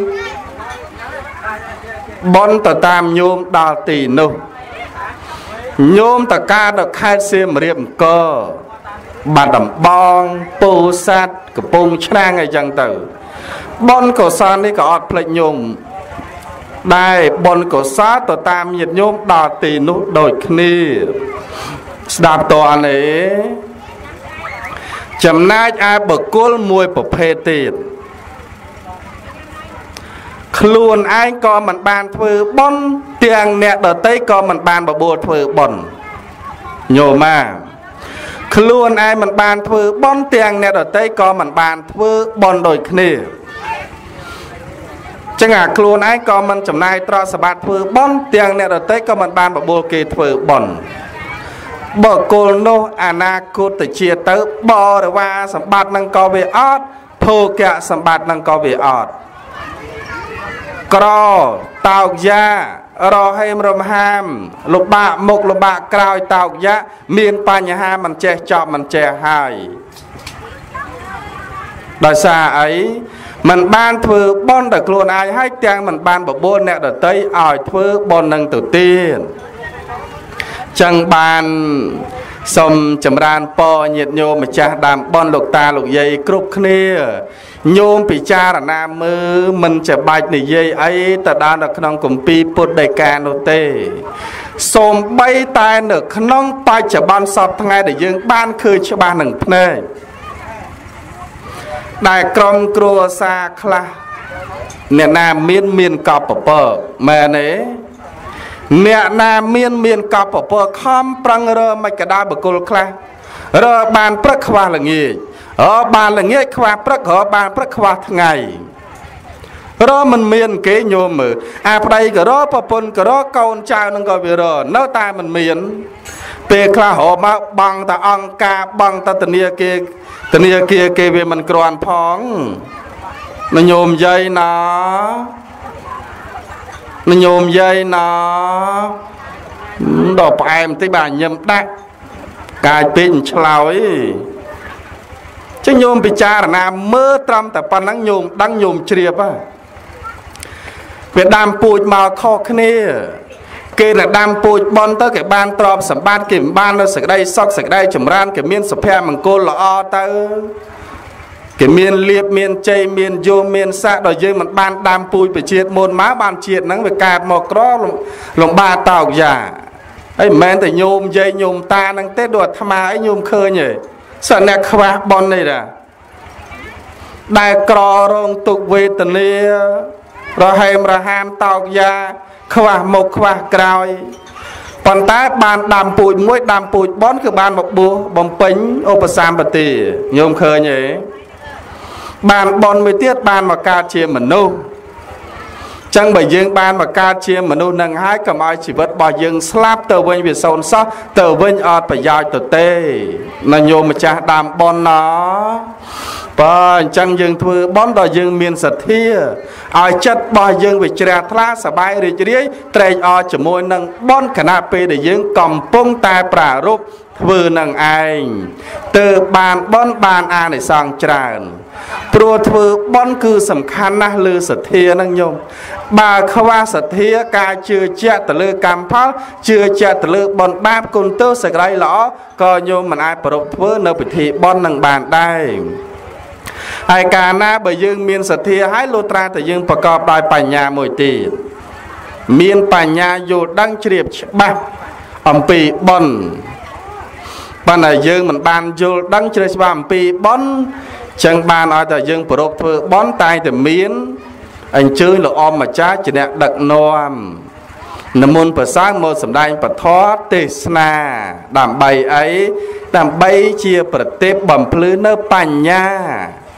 បនទៅតាមញោមដល់ទីនោះញោមតកើតដល់ខេត្តសៀមរាបអង្គរបាត់ដំបងពោធិ៍សាត់កំពង់ឆ្នាំងអីចឹងទៅបនកុសលនេះក៏អត់ភ្លេចញោមដែរបនកុសលទៅតាមញាតិញោមដល់ទីនោះដូចគ្នាស្ដាប់តអនេះចំណែកឯបុគ្គលមួយប្រភេទទៀតខ្លួនឯងក៏មិនបានធ្វើបុណ្យទាំងអ្នកដទៃក៏មិនបានបបួលធ្វើបុណ្យញោមម៉ាខ្លួនឯងមិនបានធ្វើបុណ្យទាំងអ្នកដទៃក៏មិនបានធ្វើបុណ្យដូចគ្នាចឹងអាខ្លួនឯងក៏មិនចំណាយទ្រព្យសម្បត្តិធ្វើបុណ្យទាំងអ្នកដទៃក៏មិនបានបបួលគេធ្វើបុណ្យបុគ្គលនោះអនាគតជាតិទៅបរិវារសម្បត្តិនឹងក៏វាអត់ភោគៈសម្បត្តិនឹងក៏វាអត់ក្រតោកយ៉ារហេមរំហាមលំបាកមុខលំបាកក្រោយតោកយ៉ាមានបញ្ហាមិនចេះចប់មិនចេះហើយដោយសារអីមិនបានធ្វើបុណ្យដល់ខ្លួនឯងហើយទាំងមិនបានបបួលអ្នកដទៃឲ្យធ្វើបុណ្យនឹងទៅទៀតចឹងបានសូមចម្រើនពរញាតិញោមម្ចាស់ដើមបុណ្យលោកតាលោកយាយគ្រប់គ្នាញោមពិចារណាមើលមិនច្បាច់និយាយអីទៅដល់នៅក្នុងគម្ពីរពុទ្ធដីកានោះទេសូម្បីតែនៅក្នុងបច្ចុប្បន្នសពថ្ងៃដែលយើងបានឃើញច្បាស់នឹងភ្នែកដែលក្រុមគ្រួសារខ្លះអ្នកណាមានកប់ពពកមែនទេអ្នកណាមានកប់ពពកខំប្រឹងរើមិនក៏ដោយបុគ្គលខ្លះរើបានព្រឹកខ្វះល្ងាចបានល្ងាចខ្វះព្រឹកបានព្រឹកខ្វះថ្ងៃរមិនមានគេញោមមើលអាប្តីក៏រប្រពន្ធក៏រកូនចៅនឹងក៏វារនៅតែមិនមានពេលខ្លះរមកបងតាអង្គការបងតាធនាគារគេវាមិនក្រាន់ផងញោមយាយណាញោមយាយណាដល់ផ្អែមតិចបាទញឹមដាក់កាយពេកឆ្លោយចឹងញោមពិចារណាមើលត្រឹមតែប៉ុណ្ណឹងញោមដឹងញោមជ្រាបវាដាំពូជមកខុសគ្នាគេដែលដាំពូជបនទៅគេបានទ្រព្យសម្បត្តិគេបាននៅសេចក្តីសុខសេចក្តីចម្រើនគេមានសុភមង្គលល្អទៅគេមានលៀបមានជ័យមានយោមានស័ក្តិដល់យើងមិនបានដាំពូជបជាតិមុនមកបានជាតិហ្នឹងវាកើតមកក្រលំបាកតោកយ៉ាហើយមិនមែនតែញោមយាយញោមតាហ្នឹងទេដូចអាត្មាអីញោមឃើញទេសិនអ្នកខ្វះបននេះដែរដែលក្ររងទុកវេទនារហេមរហាមតោកយ៉ាខ្វះមុខខ្វះក្រោយប៉ុន្តែបានដាំពូជមួយដាំពូជបនគឺបានមកបួសបំពេញឧបសម្បទាញោមឃើញទេបានបនមួយទៀតបានមកកើតជាមនុស្សចឹងបើយើងបានមកកើតជាមនុស្សនឹងហើយកុំឲ្យជីវិតរបស់យើងស្លាប់ទៅវិញវាសូន្យសោះទៅវិញអត់ប្រយោជន៍ទៅទេណាញោមម្ចាស់ដើមបនណាបើអញ្ចឹងយើងធ្វើបនដល់យើងមានសទ្ធាឲ្យចិត្តរបស់យើងវាជ្រះថ្លាសบายរីករាយត្រេកអរជាមួយនឹងបនគណៈពេលដែលយើងកំពុងតែប្រារព្ធធ្វើនឹងឯងទើបបានបនបានអានិសង្សច្រើនព្រោះធ្វើបនគឺសំខាន់ណាស់លើសទ្ធានឹងញោមបើខ្វះសទ្ធាការជឿជាក់ទៅលើកម្មផលជឿជាក់ទៅលើបនបាបគុណទោសសេចក្តីល្អក៏ញោមមិនអាចប្រពធ្វើនៅពិធីបននឹងបានដែរហើយកាលណាបើយើងមានសទ្ធាហើយលុត្រាតែយើងប្រកបដោយបញ្ញាមួយទៀតមានបញ្ញាយល់ដឹងជ្រាបច្បាស់អំពីបនប៉ុន្តែយើងមិនបានយល់ដឹងជ្រាបច្បាស់អំពីបនចឹងបានឲ្យតែយើងប្រពធ្វើបនតែតែមានអញ្ជើញលោកអមម្ចាស់ជាអ្នកដឹកនាំនិមន្តប្រសើរមកសម្ដែងពធទេសនាដើម្បីអីដើម្បីជាប្រតិបបំភ្លឺនៅបញ្ញា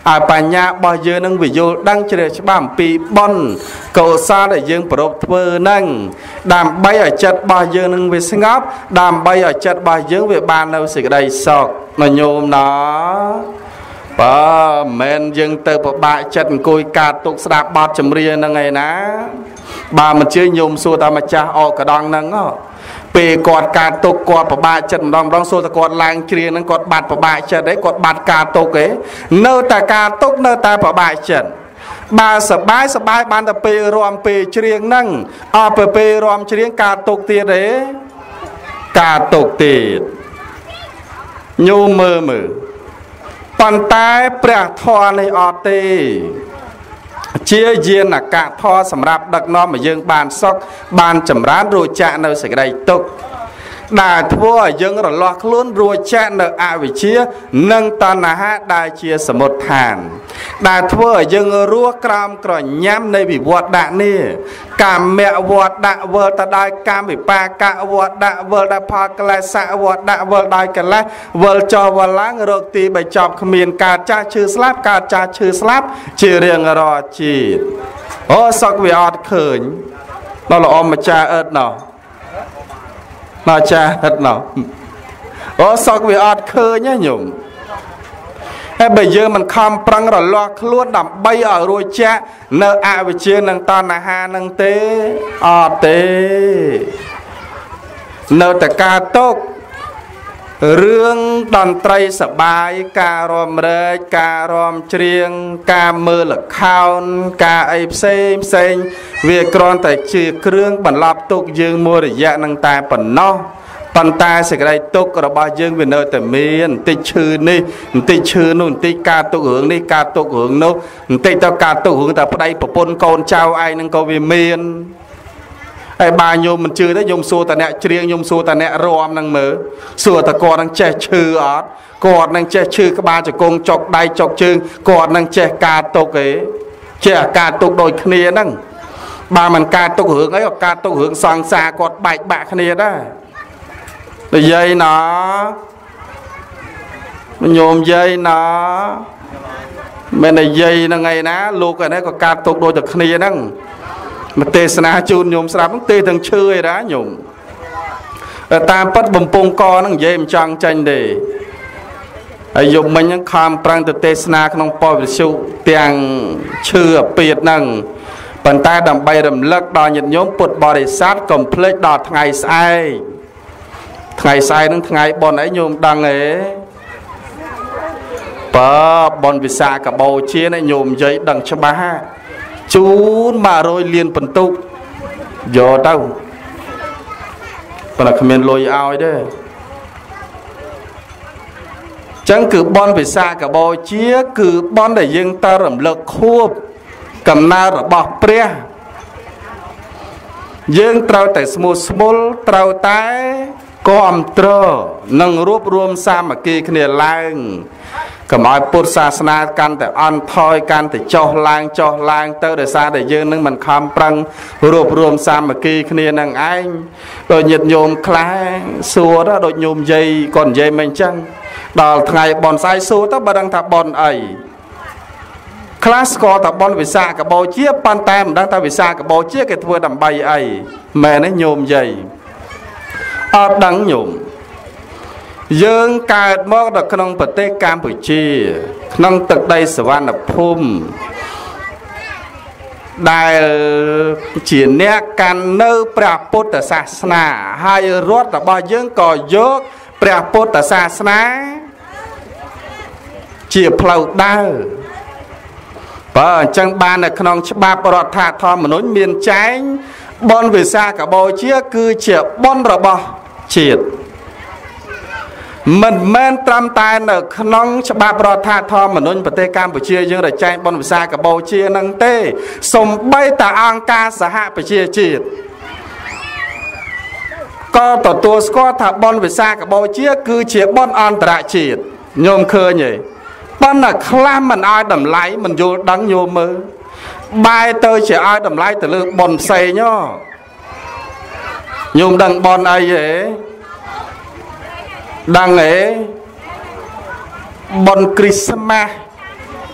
ឲ្យបញ្ញារបស់យើងនឹងវិយល់ដឹងជ្រៅច្បាស់អំពីបុណ្យកុសលដែលយើងប្រពធ្វើនឹងដើម្បីឲ្យចិត្តរបស់យើងនឹងវាស្ងប់ដើម្បីឲ្យចិត្តរបស់យើងវាបាននៅសេចក្តីសុខណាញោមណាបើមិនយើងទៅពិបាកចិត្តអង្គុយកាត់ទុកស្ដាប់បទចម្រៀងហ្នឹងឯណាបើមិនជឿញោមសួរតាម្ចាស់អកដងហ្នឹងពេលគាត់កាត់ទុកគាត់ពិបាកចិត្តម្ដងសួរតែគាត់ឡើងជ្រៀងហ្នឹងគាត់បាត់ពិបាកចិត្តឯងគាត់បាត់កាត់ទុកឯងនៅតែកាត់ទុកនៅតែពិបាកចិត្តបើសបាយបានតែពេលរំពេលជ្រៀងហ្នឹងអត់ពេលរំជ្រៀងកាត់ទុកទៀតទេកាត់ទុកទៀតញោមមើលប៉ុន្តែព្រះធម៌នេះអត់ទេជាយានកៈធម៌សម្រាប់ដឹកនាំឲ្យយើងបានសុខបានចម្រើនរួចចាកនៅសេចក្តីទុក្ខដែលធ្វើឲ្យយើងរលាស់ខ្លួនរួចចាកនៅអវិជ្ជានិងតណ្ហាដែលជាសមុទ្ឋានដែលធ្វើឲ្យយើងរស់ក្រោមក្រញាំនៃវិវត្តដាក់នេះកម្មវត្តដាក់វល់ទៅដោយកម្មវិបាកវត្តដាក់វល់ដោយផលកិលេសវត្តដាក់វល់ដោយកិលេសវល់ចោះវល់ឡើងរកទីបញ្ចប់គ្មានកើតចាស់ឈឺស្លាប់កើតចាស់ឈឺស្លាប់ជារៀងរាល់ជាតិអូសុខវាអត់ឃើញដល់ល្អម្ចាស់អើតណោះមកចាស់ហិតណោះអូសុខវាអត់ឃើញណាញោមហើយបើយើងមិនខំប្រឹងរលាស់ខ្លួនដើម្បីឲ្យរួចចាកនៅអវិជ្ជានិងតណ្ហានឹងទេអត់ទេនៅតែការទុករឿងតន្ត្រីសបាយការរំរើកការរំច្រៀងការមើលល្ខោនការអីផ្សេងវាគ្រាន់តែជាគ្រឿងបន្លប់ទុកយើងមួយរយៈនឹងតែប៉ុណ្ណោះប៉ុន្តែសេចក្តីទុករបស់យើងវានៅតែមានបន្តិចឈឺនេះបន្តិចឈឺនោះបន្តិចការទុករឿងនេះការទុករឿងនោះបន្តិចទៅការទុករឿងតែប្តីប្រពន្ធកូនចៅឯងនឹងក៏វាមានហើយបើញោមមិនជឿទេញោមសួរតាអ្នកច្រៀងញោមសួរតាអ្នករំនឹងមើលសួរតាគាត់នឹងចេះឈឺអត់គាត់នឹងចេះឈឺក្បាលជង្គង់ចុកដៃចុកជើងគាត់នឹងចេះការទុកឯងចេះការទុកដូចគ្នាហ្នឹងបើមិនការទុករឿងអីក៏ការទុករឿងសង្សារគាត់បែកបាក់គ្នាដែរនិយាយណាញោមយាយណាមិននិយាយហ្នឹងឯណាលោកឯនេះក៏ការទុកដូចតែគ្នាហ្នឹងមកទេសនាជូនញោមស្រាប់ហ្នឹងទេទាំងឈឺឯណាញោមតាមពិតបំពង់កហ្នឹងនិយាយមិនចង់ចាញ់ទេហើយយប់មិញហ្នឹងខំប្រឹងទៅទេសនាក្នុងពវិសុទាំងឈឺអាពាតហ្នឹងប៉ុន្តែដើម្បីរំលឹកដល់ញាតិញោមពុទ្ធបរិស័ទកុំភ្លេចដល់ថ្ងៃស្អែកថ្ងៃស្អែកហ្នឹងថ្ងៃបុណ្យអីញោមដឹងទេបើបុណ្យវិសាខបូជានេះញោមនិយាយដឹងច្បាស់ជូន100លានបន្ទុកយកទៅប៉ុន្តែគ្មានលុយឲ្យទេចឹងគឺបុណ្យវិសាខបូជាគឺបុណ្យដែលយើងទៅរំលឹកខួបកំណើតរបស់ព្រះយើងត្រូវតែស្មោះស្មុលត្រូវតែគាំទ្រនិងរួបរวมសាមគ្គីគ្នាឡើងកុំឲ្យពុទ្ធសាសនាកាន់តែអន់ថយកាន់តែចុះឡើងទៅដោយសារតែយើងនឹងមិនខំប្រឹងរួបរวมសាមគ្គីគ្នានឹងឯងដូចញាតិញោមខ្លះសួរដូចញោមយាយគាត់និយាយមិនអញ្ចឹងដល់ថ្ងៃបន់ស្អែកសួរទៅបើដឹងថាបន់អីខ្លះស្គាល់តែបន់វិសាខបូជាប៉ុន្តែមិនដឹងថាវិសាខបូជាគេធ្វើដើម្បីអីមែនទេញោមយាយអត់ដឹងញោមយើងកើតមកនៅក្នុងប្រទេសកម្ពុជាក្នុងទឹកដីសវណ្ណភូមិដែលជាអ្នកកាន់នៅព្រះពុទ្ធសាសនាហើយរដ្ឋរបស់យើងក៏យកព្រះពុទ្ធសាសនាជាផ្លូវដើរបើអញ្ចឹងបាននៅក្នុងច្បាប់រដ្ឋធម្មនុញ្ញមានចែងបុណ្យវិសាខបូជាគឺជាបុណ្យរបស់ជាតិមិនមែនត្រឹមតែនៅក្នុងច្បាប់រដ្ឋធម្មនុញ្ញប្រទេសកម្ពុជាយើងរចែងបុណ្យវិសាខបូជានឹងទេសូម្បីតែអង្គការសហប្រជាជាតិក៏ទទួលស្គាល់ថាបុណ្យវិសាខបូជាគឺជាបុណ្យអន្តរជាតិញោមឃើញទេប៉ុន្តែខ្លះមិនឲ្យតម្លៃមិនយល់ដឹងញោមមើលបែរទៅជាឲ្យតម្លៃទៅលើបុណ្យផ្សេងញោមដឹងបុណ្យអីទេដឹងទេបុណ្យគ្រីស្មាស់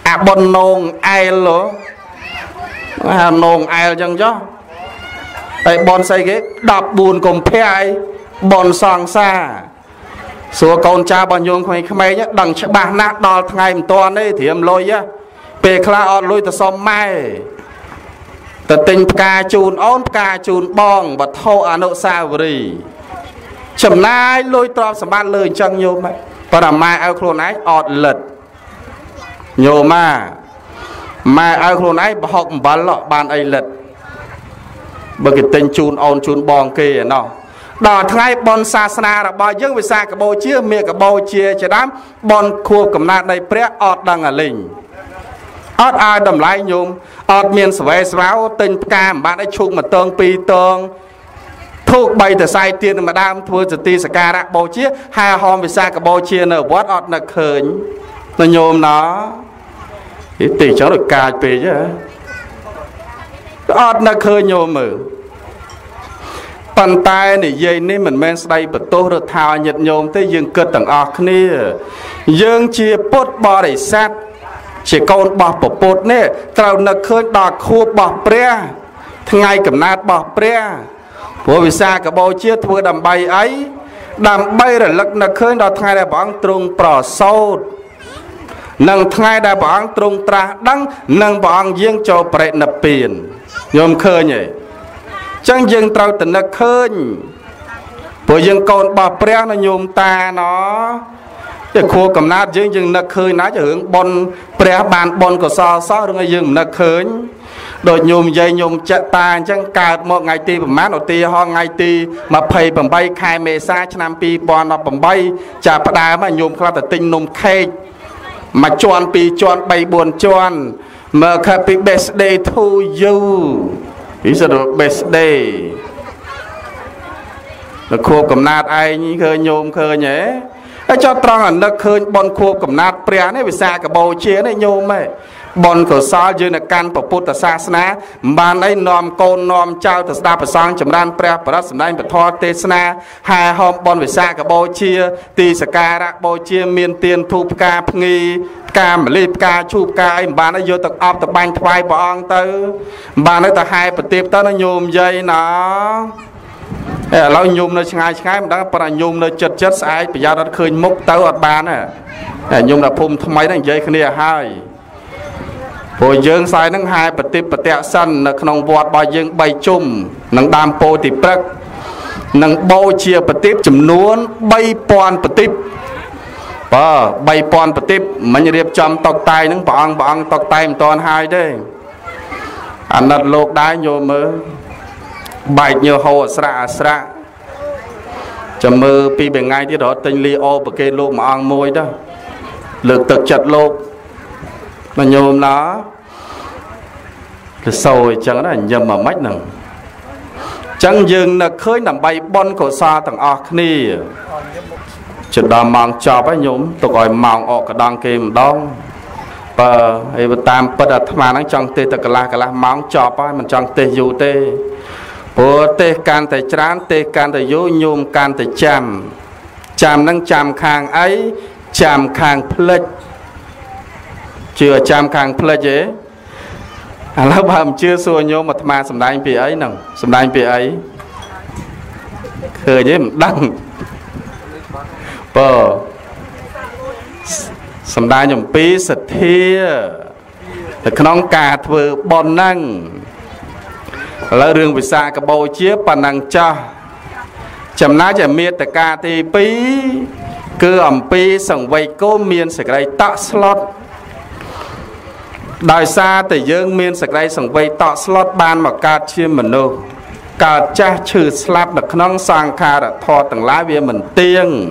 บนนงไอเหรอนงไอจังจ้ะไอบอลใส่เกดับบูนกลมเพยบอลซองซาสัวกอนจ้าบอลโยงใครใครเนี่ยดังฉบับนักดอลไงมันตัวนี่เถียมลอยอะเปคลาออดลุยแต่ซ้อมไม่แต่ติงกาจูนอ้อนกาจูนบองบัดโทอนุสาวรีชำนาญลุยตรอบสมบัติเลยจังโยมปรมาเอาโครนไอออดเลิดโยมาเอาโครนไอบหอกบัลล์บานไอเลิดบกิติงจูนอ้อนจูนบองเกยเนาะดอทไงบอลศาสนาระบายยังวิสากระโบเชี่ยเมียกระโบเชี่ยจะน้ำบอลควบกำนาในเปรี้ยออดดังอลิงออดอาดำไลโยมออดเมียนสวยสวาวติงกามบ้านไอชุกมาเติงปีเติงทุกใบแต่ใส่เตียนมาดามทัวจะตีสการะโบเชี่ยหาหอมวิสากระโบเชี่ยเนอวัดออดนักเขินนโยมเนาะตีเจ้าหนุ่ยกาดไปเยอะออดนักเขินโยมมือปันตายนี่ยัยนี่เหมือนแมนสไลประตูรถทาวหยัดโยมที่ยังเกิดต่างออกนี่ยังเชียปดบอริษัทเชียกอนบอปปดเนี่ยเรานักเคยดอกคูบอเปรี้ยทั้งไงกับนาดบอเปรี้ยผัววิสากับโบเชียทัวดำใบไอ้ดำใบระลึกนักเคยดอกทั้งไงได้บังตรงปลอดโซดนั่งทั้งไงได้บังตรงตราดังนั่งบังยังโจเปรตนับเปลี่ยนโยมเคยไงจังยังเต้าแต่นักเคยพอยังกอนบอเปรี้ยนโยมตาเนาะจะครัวกับนาดยังนักเคยนะจะหึงบอลเปรี้ยบานบอลก็ซอซอเรื่องยังนักเคยโดยโยมใหญ่โยมจะตาจังกาดหมดไงตีประมาณตีห้องไงตีมาเพย์ผมใบคายเมษาชนปีบอลมาผมใบจะประดามาโยมคลาแต่ติงนมเคยมาจวนปีจวนใบบวนจวนเมื่อคับปี best day to you is the best day แล้วครัวกับนาดไอ้นี่เคยโยมเคยเนี่ยไอ้เจ้าตรังอันนักเคยบอลครัวกับนาดเปรี้ยนี่วิสากับโบเชียนี่โยมไหมบอลก็ซ้อยืนในการประพุทธศาสนาบ้านไอ้นอมโกนนอมเจ้าแต่สดาประสังจำรันเปรี้ยประสำนักประทอเทศนาหาหอมบอลวิสากับโบเชียตีสการะโบเชียเมียนเตียนทูปกาพงีกามลีบกาชูกาไอ้บ้านไอ้โยตกอับตะบังทวายบองเตอบ้านไอ้ตะไฮปฏิบตอนโยมใหญ่เนาะเราโยมในช่างช่างมันดังปราโยมในจัดสายประหยัดเราเคยมุกเตออัดบ้านน่ะโยมเราภูมิทำไมนั่งใหญ่ขนาดให้พอยังสายนั่งหายปฏิปเตะสั้นในขนมวอดบอยยังใบจุ่มนั่งดามโปติปรักนั่งโบเชียปฏิบจำนวนใบปอนปฏิบใบปอนปฏิบมันจะเรียบจำตอกไตนั่งปองตอกไตมันตอนหายได้อันนั้นโลกได้โยมมือใบเนื้อหัวสระจะมือปีเป็นไงที่เราติงลีโอปเกโลกมาอังมวยđóเลือกตึกจัดโลกmà nhôm nó sôi chẳng là nhầm mà mách nè chẳng dừng là khơi nằm bay bon cổ xa thằng ọc ni chỉ đàm mang cho bác nhôm tôi gọi mang ọc cả đăng kìm đông và tam bật đặt mà nó chẳng tê tất cả mang cho bác mình chẳng tê dù tê bố tê can tê trán tê can tê dô nhôm can tê chàm năng chàm khang ấy chàm khang plek chưa chạm càng phơi chế,แล้วบางchưa xua nhôm mà tham sầm đai bị ấy nè, sầm đai bị ấy, khơi chế đăng, sầm đai nhôm pí sệt thia,แต่ขนมกาดvừa bòn năng, แล้วเรื่องวิสากับโบเชียปนังจ้าจำน่าจะมีแต่กาตีปีคืออ่ำปีสังไวโกเมียนสกายตะสล็อตได้ซาแต่ยังเมียนสกายสังไวตะสล็อตบานมาการเชื่อมโนการจ้าชื่อสลับนักน้องสังคาร์ทอต่างหลายเวียเหมือนเตียง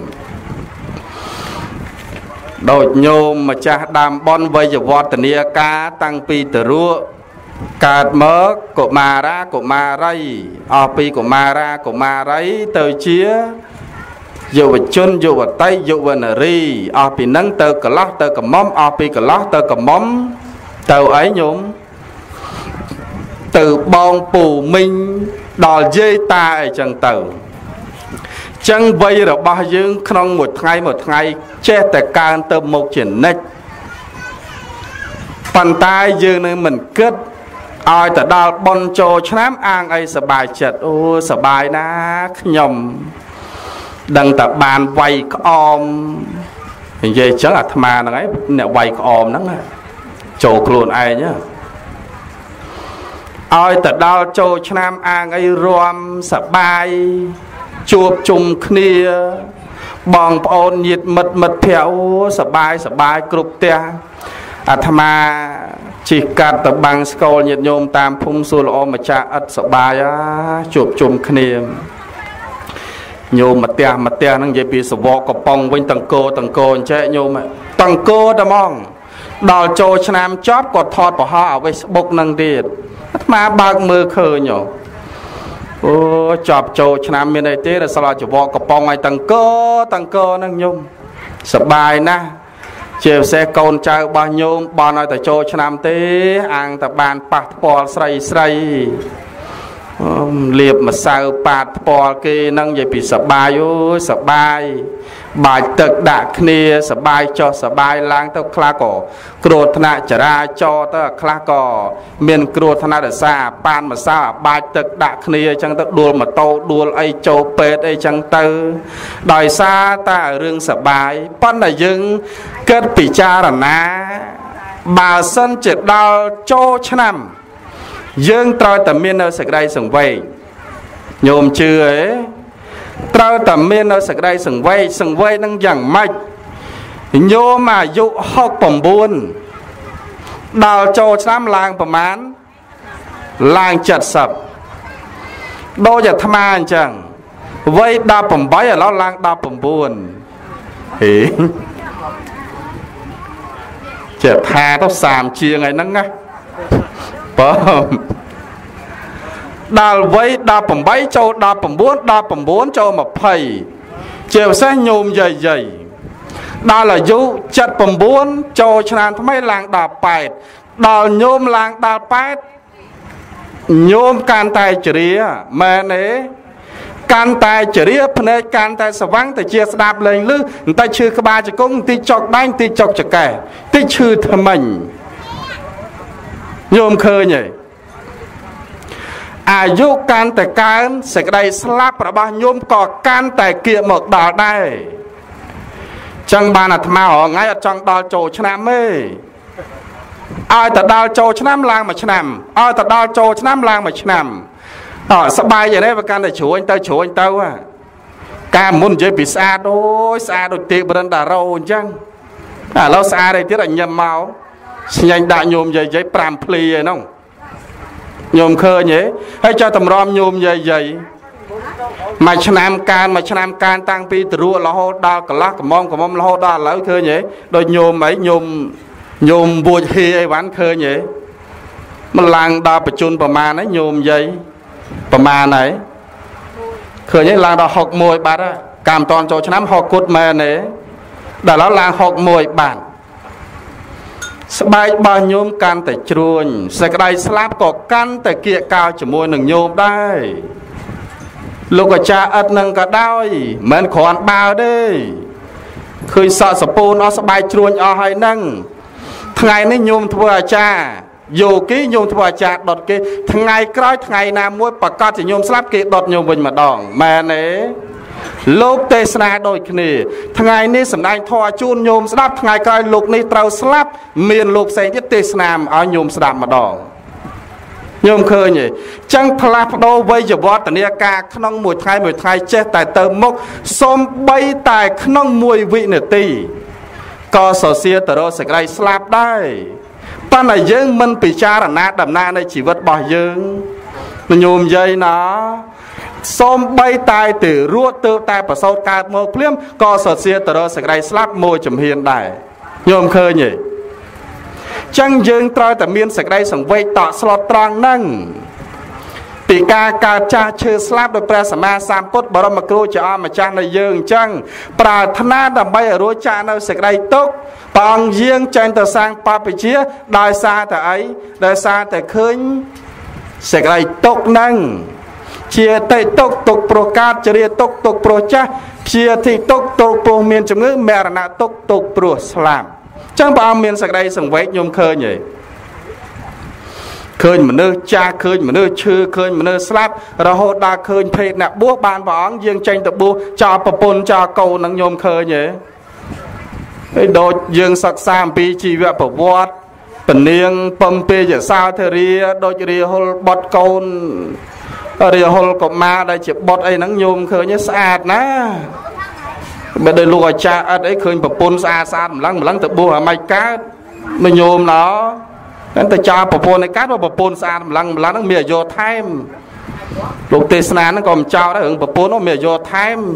โดยโยมมาจ้าดามบอลไวยวัตเนียกาตั้งปีตะรัวการเมื่อกมารากุมาไรอปีกุมารากุมาไรเตอเชียโยวชนโยวไตโยวนารีอปีนั่งเตอกะล้อเตอกะมอมอปีกะล้อเตอกะมอมเตอไอ้โยมtừ bong pù minh đò dây ta ở chẳng tàu chẳng vây là bao dương không một ngày che tại can tơ một chuyện nách ប៉ុន្តែយើងនឹងមិនគិតឲ្យទៅដល់បនចូលឆ្នាំអាងអីសบายចិត្តអូសบายណាខ្ញុំដឹងតែបានវាយក្អមនិយាយចឹងអាត្មាហ្នឹងឯងអ្នកវាយក្អមហ្នឹងចូលខ្លួនឯងឲ្យទៅដល់ចូលឆ្នាំអាងអីរំសបាយជួបជុំគ្នាបងប្អូនញាតិមិត្តភក្តិអូសបាយសបាយគ្រប់ផ្ទះអាត្មាជិះកាត់ទៅបាំងស្គលញាតិញោមតាមភូមិសួរល្អម្ចាស់ឥតសបាយជួបជុំគ្នាញោមម្ទះហ្នឹងនិយាយពីសវកកំប៉ុងវិញតង្គោអញ្ចេះញោមតង្គោតែហ្មងដល់ចូលឆ្នាំចប់ក៏ថតប្រហោះឲ្យ Facebook នឹងទៀតអាត្មាបើកមើលឃើញអូចប់ចូលឆ្នាំមានអីទេដល់ស្លោចវកកំប៉ុងឲ្យតង្គោហ្នឹងញោមសបាយណាស់ជាពិសេសកូនចៅរបស់ញោមបន់ឲ្យតែចូលឆ្នាំទេអាងតែបានប៉ះផ្ពាល់ស្រីលៀបម្សៅប៉ាតផ្ពាល់គេនឹងនិយាយពីសបាយអូយសបាយបាច់ទឹកដាក់គ្នាសបាយចុះសបាយឡើងទៅខ្លះក៏គ្រោះថ្នាក់ចរាចរណ៍ទៅខ្លះក៏មានគ្រោះថ្នាក់រសាប៉ានម្សៅបាច់ទឹកដាក់គ្នាអញ្ចឹងទៅដួលម៉ូតូដួលអីចូលពេទ្យអីចឹងទៅដោយសារតែរឿងសបាយប៉ុន្តែយើងគិតពិចារណាបើសិនជាដល់ចូលឆ្នាំយើងត្រូវតែមាននៅសេចក្តីសង្វេគញោមជឿទេត្រូវតែមាននៅសេចក្តីសង្វេគនឹងយ៉ាងម៉េចញោមអាយុ69ដល់ចូលឆ្នាំឡើងប្រមាណឡើង70ដូចអាត្មាអញ្ចឹងវ័យ18ឥឡូវឡើង19ហេចេះថាទៅ30ជាងហើយហ្នឹងណាបើដល់វ័យ18ចូល19ចូល20ជាពិសេសញោមយាយដល់អាយុ79ចូលឆ្នាំថ្មីឡើង18ដល់ញោមឡើង18ញោមកាន់តែជ្រាមែនទេកាន់តែជ្រាភ្នែកកាន់តែស្វាំងទៅជាស្ដាប់លេងលឺបន្តិចឈឺក្បាលជង្គង់បន្តិចចុកដៃបន្តិចចុកចកែបន្តិចឈឺថ្មិញញោមឃើញទេអាយុកាន់តែកើនសេចក្តីស្លាប់របស់ញោមក៏កាន់តែគៀកមកដល់ដែរចឹងបានអាត្មារងថ្ងៃអត់ចង់ដល់ចូលឆ្នាំទេឲ្យទៅដល់ចូលឆ្នាំឡើងមួយឆ្នាំឲ្យទៅដល់ចូលឆ្នាំឡើងមួយឆ្នាំសបាយយ៉ាងនេះវាកាន់តែជ្រួញទៅការមុននិយាយពីស្អាតអូយស្អាតដូចទេបរិនតារ៉ូអញ្ចឹងឥឡូវស្អាតឯទៀតឲ្យញឹមមកស្ញាញ់ដាក់ញោមយាយ5ភ្លីឯនោះញោមឃើញទេហើយចុះតម្រាំញោមយាយមួយឆ្នាំកានតាំងពីទរក់រហូតដល់កន្លះកំមរហូតដល់ឥឡូវឃើញទេដូចញោមអីញោមវួចហៀអីវ៉ាន់ឃើញទេមិនឡើងដល់បញ្ជនប្រមាណហើយញោមយាយប្រមាណហើយឃើញទេឡើងដល់61បាត់កាមតនចូលឆ្នាំ60គុតមែនទេដល់ឥឡូវឡើង61បាត់ស្បែករបស់ញោមកាន់តែជ្រួញសេចក្តីស្លាប់ក៏កាន់តែគៀកកោជាមួយនឹងញោមដែរលោកអាចារ្យឥតនឹងក៏ដោយមិនគ្រាន់បើទេឃើញសក់សពូនអស់ស្បែកជ្រួញអស់ហើយហ្នឹងថ្ងៃនេះញោមធ្វើអាចារ្យយោគីញោមធ្វើអាចារ្យដុតគេថ្ងៃក្រោយថ្ងៃណាមួយប្រកាសជាញោមស្លាប់គេដុតញោមវិញម្ដងមែនទេលោកទេសនាដូចគ្នាថ្ងៃនេះសម្ដែងធម៌ជូនញោមស្ដាប់ថ្ងៃក្រោយលោកនេះត្រូវស្លាប់មានលោកផ្សេងទៀតទេសនាឲ្យញោមស្ដាប់ម្ដងញោមឃើញទេចឹងផ្លាស់ប្ដូរវ័យវឌ្ឍនាការក្នុងមួយថ្ងៃចេះតែទៅមុខសូម្បីតែក្នុងមួយវិនាទីក៏សរសៀរទៅរកសេចក្តីស្លាប់ដែរប៉ុន្តែយើងមិនពិចារណាដំណើរនៃជីវិតរបស់យើងញោមយាយណាសូម្បីតែទៅរត់ទៅតែប្រសូតកើតមកភ្លាមក៏សរសៀរទៅរកសេចក្តីស្លាប់មួយជំហានដែរញោមឃើញទេចឹងយើងត្រូវតែមានសេចក្តីសង្វេគតក់ស្លុតត្រង់ហ្នឹងពីការកើតចាស់ឈឺស្លាប់ដោយព្រះសម្មាសម្ពុទ្ធបរមគ្រូជាអម្ចាស់នៃយើងអញ្ចឹងប្រាថ្នាដើម្បីឲ្យរួចចាកនៅសេចក្តីទុក្ខព្រះអង្គយាងចេញទៅសាងបព្វជិដោយសារតែអីដោយសារតែឃើញសេចក្តីទុក្ខហ្នឹងជាតិទុក្ខទុក្ខព្រោះកើតចរិយាទុក្ខទុក្ខព្រោះចាស់ព្យាធិទុក្ខទុក្ខព្រោះមានជំងឺមរណៈទុក្ខទុក្ខព្រោះស្លាប់ចឹងព្រះអង្គមានសេចក្តីសង្វេគខ្ញុំឃើញទេឃើញមនុស្សចាស់ឃើញមនុស្សឈឺឃើញមនុស្សស្លាប់រហូតដល់ឃើញភេទអ្នកបួសបានព្រះអង្គយើងចេញទៅបួសចោលប្រពន្ធចោលកូននឹងញោមឃើញទេហើយដូចយើងសិក្សាអំពីជីវប្រវត្តិពនាងពំពេយសោធរាដូចរាហុលបុតកូនរាហុលកុមារដែលជាបុតអីហ្នឹងញោមឃើញស្អាតណាបើដោយលោកអាចារ្យអត់អីឃើញប្រពន្ធស្អាតស្អាតម្លឹងទៅបួសអាម៉េចកើតមកញោមណោតែចោលប្រពន្ធឯកើតប្រពន្ធស្អាតម្លឹងហ្នឹងមានអាយុថែមលោកទេសនាហ្នឹងក៏មិនចោលដែររឿងប្រពន្ធនោះមានអាយុថែម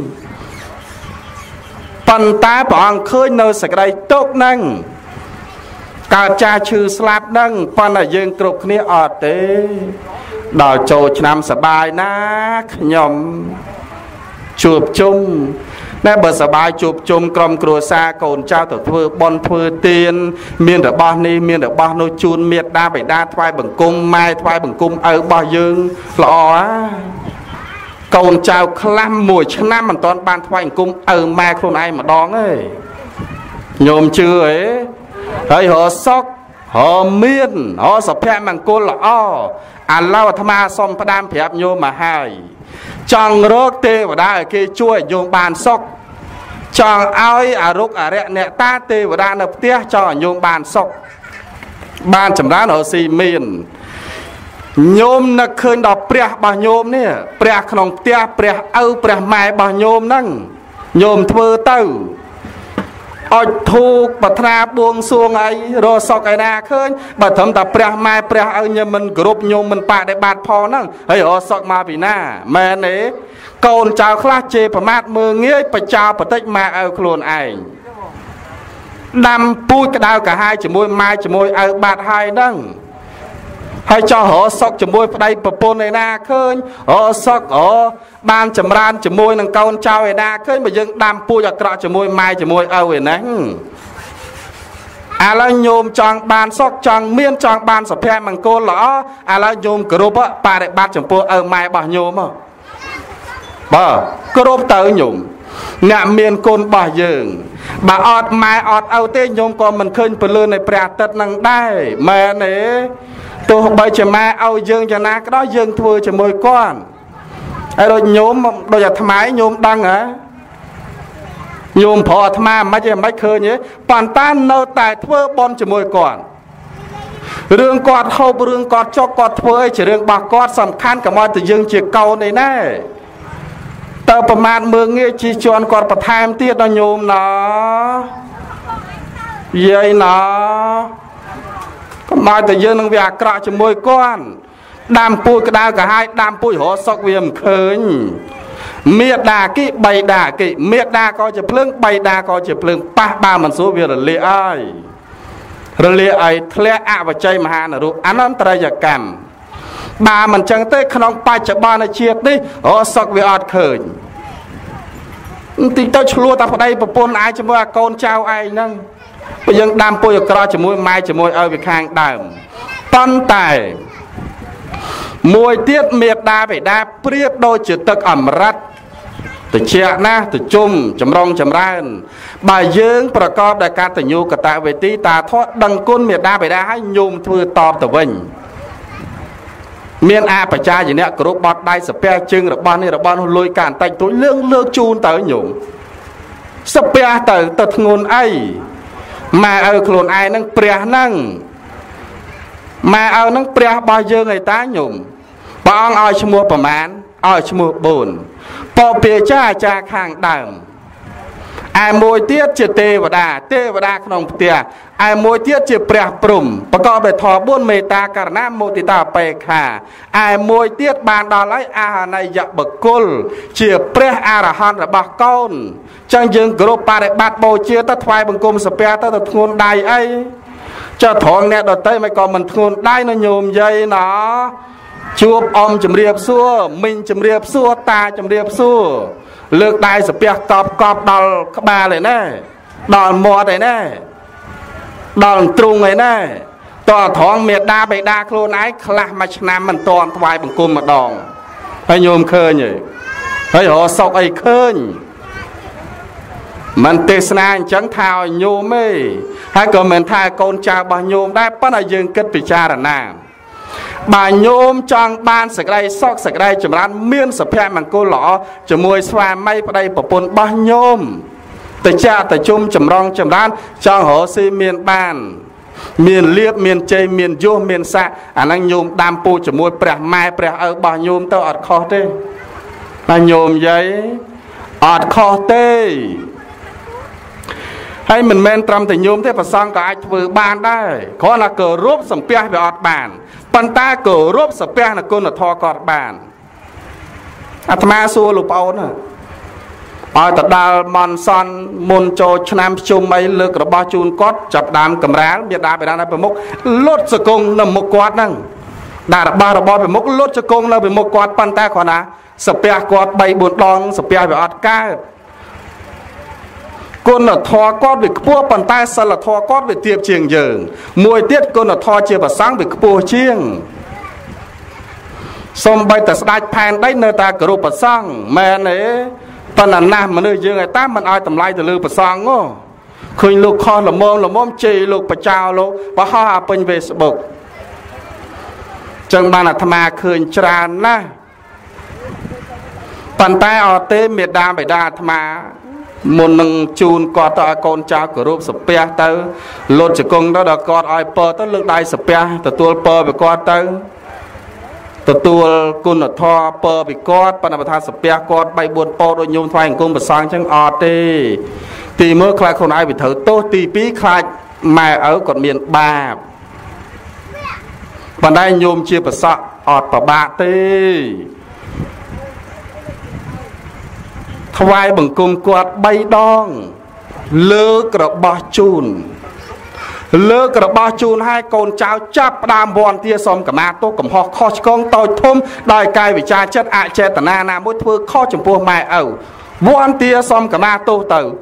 ប៉ុន្តែព្រះអង្គឃើញនៅសេចក្តីទុក្ខហ្នឹងកើតចាស់ឈឺស្លាប់ហ្នឹងប៉ុន្តែយើងគ្រប់គ្នាអត់ទេដល់ចូលឆ្នាំសបាយណាខ្ញុំជួបជុំតែបើសបាយជួបជុំក្រុមគ្រួសារកូនចៅទៅធ្វើបុណ្យធ្វើទានមានរបស់នេះមានរបស់នោះជូនមេត្តាបិតាថ្វាយបង្គំម៉ែថ្វាយបង្គំឪរបស់យើងល្អកូនចៅខ្លះមួយឆ្នាំមិនទាន់បានថ្វាយបង្គំឪម៉ែខ្លួនឯងម្ដងទេញោមជឿហ៎ហើយរសុករមានរសុភមង្គលល្អឥឡូវអាត្មាសូមផ្ដាំប្រាប់ញោមមកហើយចង់រកទេវតាឲ្យគេជួយញោមបានសុខចង់ឲ្យអរុកអរិយអ្នកតាទេវតានៅផ្ទះចង់ឲ្យញោមបានសុខបានចម្រើនរកស៊ីមានញោមនឹកឃើញដល់ព្រះរបស់ញោមនេះព្រះក្នុងផ្ទះព្រះឪព្រះម៉ែរបស់ញោមហ្នឹងញោមធ្វើទៅអុជធូបប្រាថ្នាបួងសួងអីរកសុខឯណាឃើញបើត្រឹមតែព្រះម៉ែព្រះឪញោមមិនគោរពញោមមិនបដិបត្តិផងហ្នឹងហើយរកសុខមកពីណាមែនទេកូនចៅខ្លះជេរប្រមាថមើងងាយបចោបន្តិចម៉ែឪខ្លួនឯងដាំពូជក្តៅកាហាយជាមួយម៉ែជាមួយឪបាត់ហើយហ្នឹងហើយចោះរកសុខជាមួយប្តីប្រពន្ធឯណាឃើញរកសុខបានចម្រើនជាមួយនឹងកូនចៅឯណាឃើញបើយើងដាំពូជអាក្រក់ជាមួយម៉ែជាមួយឪឯហ្នឹងឥឡូវញោមចង់បានសុខចង់មានចង់បានសុភមង្គលល្អឥឡូវញោមគោរពបរិបត្តិចំពោះឪម៉ែរបស់ញោមបើគោរពទៅញោមអ្នកមានគុណរបស់យើងបើអត់ម៉ែអត់ឪទេញោមក៏មិនឃើញពលឿននៃព្រះអាទិត្យនឹងដែរមែនទេទោះបីជាម៉ែឲ្យយើងយ៉ាងណាក៏ដោយយើងធ្វើជាមួយគាត់ហើយដូចញោមដូចអាត្មាញោមដឹងហ៎ញោមប្រអាត្មាមិនឃើញទេប៉ុន្តែនៅតែធ្វើបុណ្យជាមួយគាត់រឿងគាត់ហូបរឿងគាត់ចុកគាត់ធ្វើអីជារឿងរបស់គាត់សំខាន់កុំឲ្យតែយើងជាកូនឯណាតើប្រមាថមើងងាយជីជន់គាត់បន្ថែមទៀតដល់ញោមណយាយណកុំឲ្យតែយើងនឹងវាអាក្រក់ជាមួយគាត់ដាំពូជក្តៅកាហាយដាំពូជរកសុកវាមិនឃើញមេដាគីបីដាគីមេដាក៏ជាភ្លើងបីដាក៏ជាភ្លើងប៉ះបើមិនសួរវារលាកហើយរលាកឲ្យធ្លាក់អវជ័យមហានរុអនន្តរយកម្មបើមិនចឹងទេក្នុងបច្ចុប្បន្នជាតិនេះរកសុកវាអត់ឃើញតិចទៅឆ្លោះតែប្តីប្រពន្ធឯងជាមួយអាកូនចៅឯងហ្នឹងបើយើងដាំពុយអក្រក់ជាមួយម៉ែជាមួយឪវាខាងដើមប៉ុន្តែមួយទៀតមេត្តាបិតាប្រៀបដូចជាទឹកអមរិតត្រជាក់ណាស់ត្រជុំចម្រុងចម្រើនបើយើងប្រកបដោយកតញ្ញូកតវេទីតាធម៌ដឹងគុណមេត្តាបិតាឲ្យញោមធ្វើតបទៅវិញមានអបជាយៈគ្រប់បត់ដៃសាពះជើងរបស់នេះរបស់នោះលុយកាបន្តិចទួចលើកជូនទៅញោមសាពះទៅធ្ងន់អីម៉ែឪខ្លួនឯងហ្នឹងព្រះហ្នឹងម៉ែឪហ្នឹងព្រះរបស់យើងឯតាញោមព្រះអង្គឲ្យឈ្មោះប្រមាណឲ្យឈ្មោះ4ពពាចាអាចារ្យខាងដើមឯមួយទៀតជាទេវតាក្នុងផ្ទះឯមួយទៀតជាព្រះព្រំប្រកបដោយធម៌4មេត្តាករុណាមុទិតាបេក្ខាឯមួយទៀតបានដល់ហើយអហនយបុគ្គលជាព្រះអរហន្តរបស់កូនចឹងយើងគោរពបរិបត្តិបូជាទៅថ្វាយបង្គំសាពះទៅធ្ងន់ដៃអីចុះត្រង់អ្នកដតីមិនក៏មិនធ្ងន់ដៃនៅញោមយាយណជួបអមជំរាបសួរមីងជំរាបសួរតាជំរាបសួរលើកដៃសាពះកប់ដល់ក្បាលឯណាដល់មាត់ឯណាដល់ទ្រូងឯណាតើត្រង់មេដាបេដាខ្លួនឯងខ្លះមួយឆ្នាំមិនតន់ថ្វាយបង្គំម្ដងហើយញោមឃើញហើយរកសុកអីឃើញមិនទេសនាអញ្ចឹងថាឲ្យញោមទេហើយក៏មិនថាកូនចៅរបស់ញោមដែរប៉ុន្តែយើងគិតពិចារណា bà nhôm trong ban sạc đây sọc sạc đây chùm rán miên sập hẹn bằng cô lọ chùm mùi xoa mây vào đây bà bồn bà nhôm tại cha tại chung chùm rong chùm rán trong hồ si miên ban miền liệp miền chây miền vô miền xa năng nhôm đam pu chùm mùi bẹt mai bẹt ở bà nhôm tao ọt khó thế bà nhôm giấy ọt khó thế hay mình men trầm thì nhôm thế và xong cả ai vừa bàn đây có là cờ rốt sầm pia về ọt bàn pan ta cờ rốt sầm pia là con là thò cọt bàn ma xua lục áo nè ở tại đà mòn son môn cho nam chung mấy lực rồi bao chun cót chập đám cầm ráng biệt đá về đá này phải mốc lót sờ công là một quạt năng đà ba rồi bao phải mốc lót sờ công là phải một quạt pan ta còn à sập pia quạt bay buồn đong sập pia về ọt cá con là thò cót về cua bàn tay sao là thò cót về tiệp chiềng dường mùi tiết con là thò chia và sáng về cua chiêng xong bay ta đai pan đấy nơi ta cờ rô sang mẹ này ta là nam mà nơi dương người ta mình ai tầm lai từ lư bờ sang ngô khơi lục kho là mom chì lục bờ chào lục và hoa bên về bục chẳng ban là tham à khơi tràn na bàn tay ở tê miệt đa bể đa tham à một nâng chun có ta con cha của rúp sập pe tới lột chỉ công đó là con ai pơ tới lưng đai sập pe từ tua pơ về con tới từ tua côn ở tho pơ về con pan là thang sập pe con bay buồn po đôi nhung thoại công bật sang chẳng ọt đi tì mưa khai không ai bị thử tốt tì pí khai mà ở còn miền ba bàn đây nhôm chia bật sọ ọt vào bạ tì thoai bằng cung quạt bay đong lơ cờ ba chun hai con cháu chắp đam bòn tia xóm cả ma tô cầm họ kho con tỏi thôm đòi cài vị cha chất ạ che tận na mỗi thưa kho chấm pua mai ẩu bòn tia xóm cả ma tô tử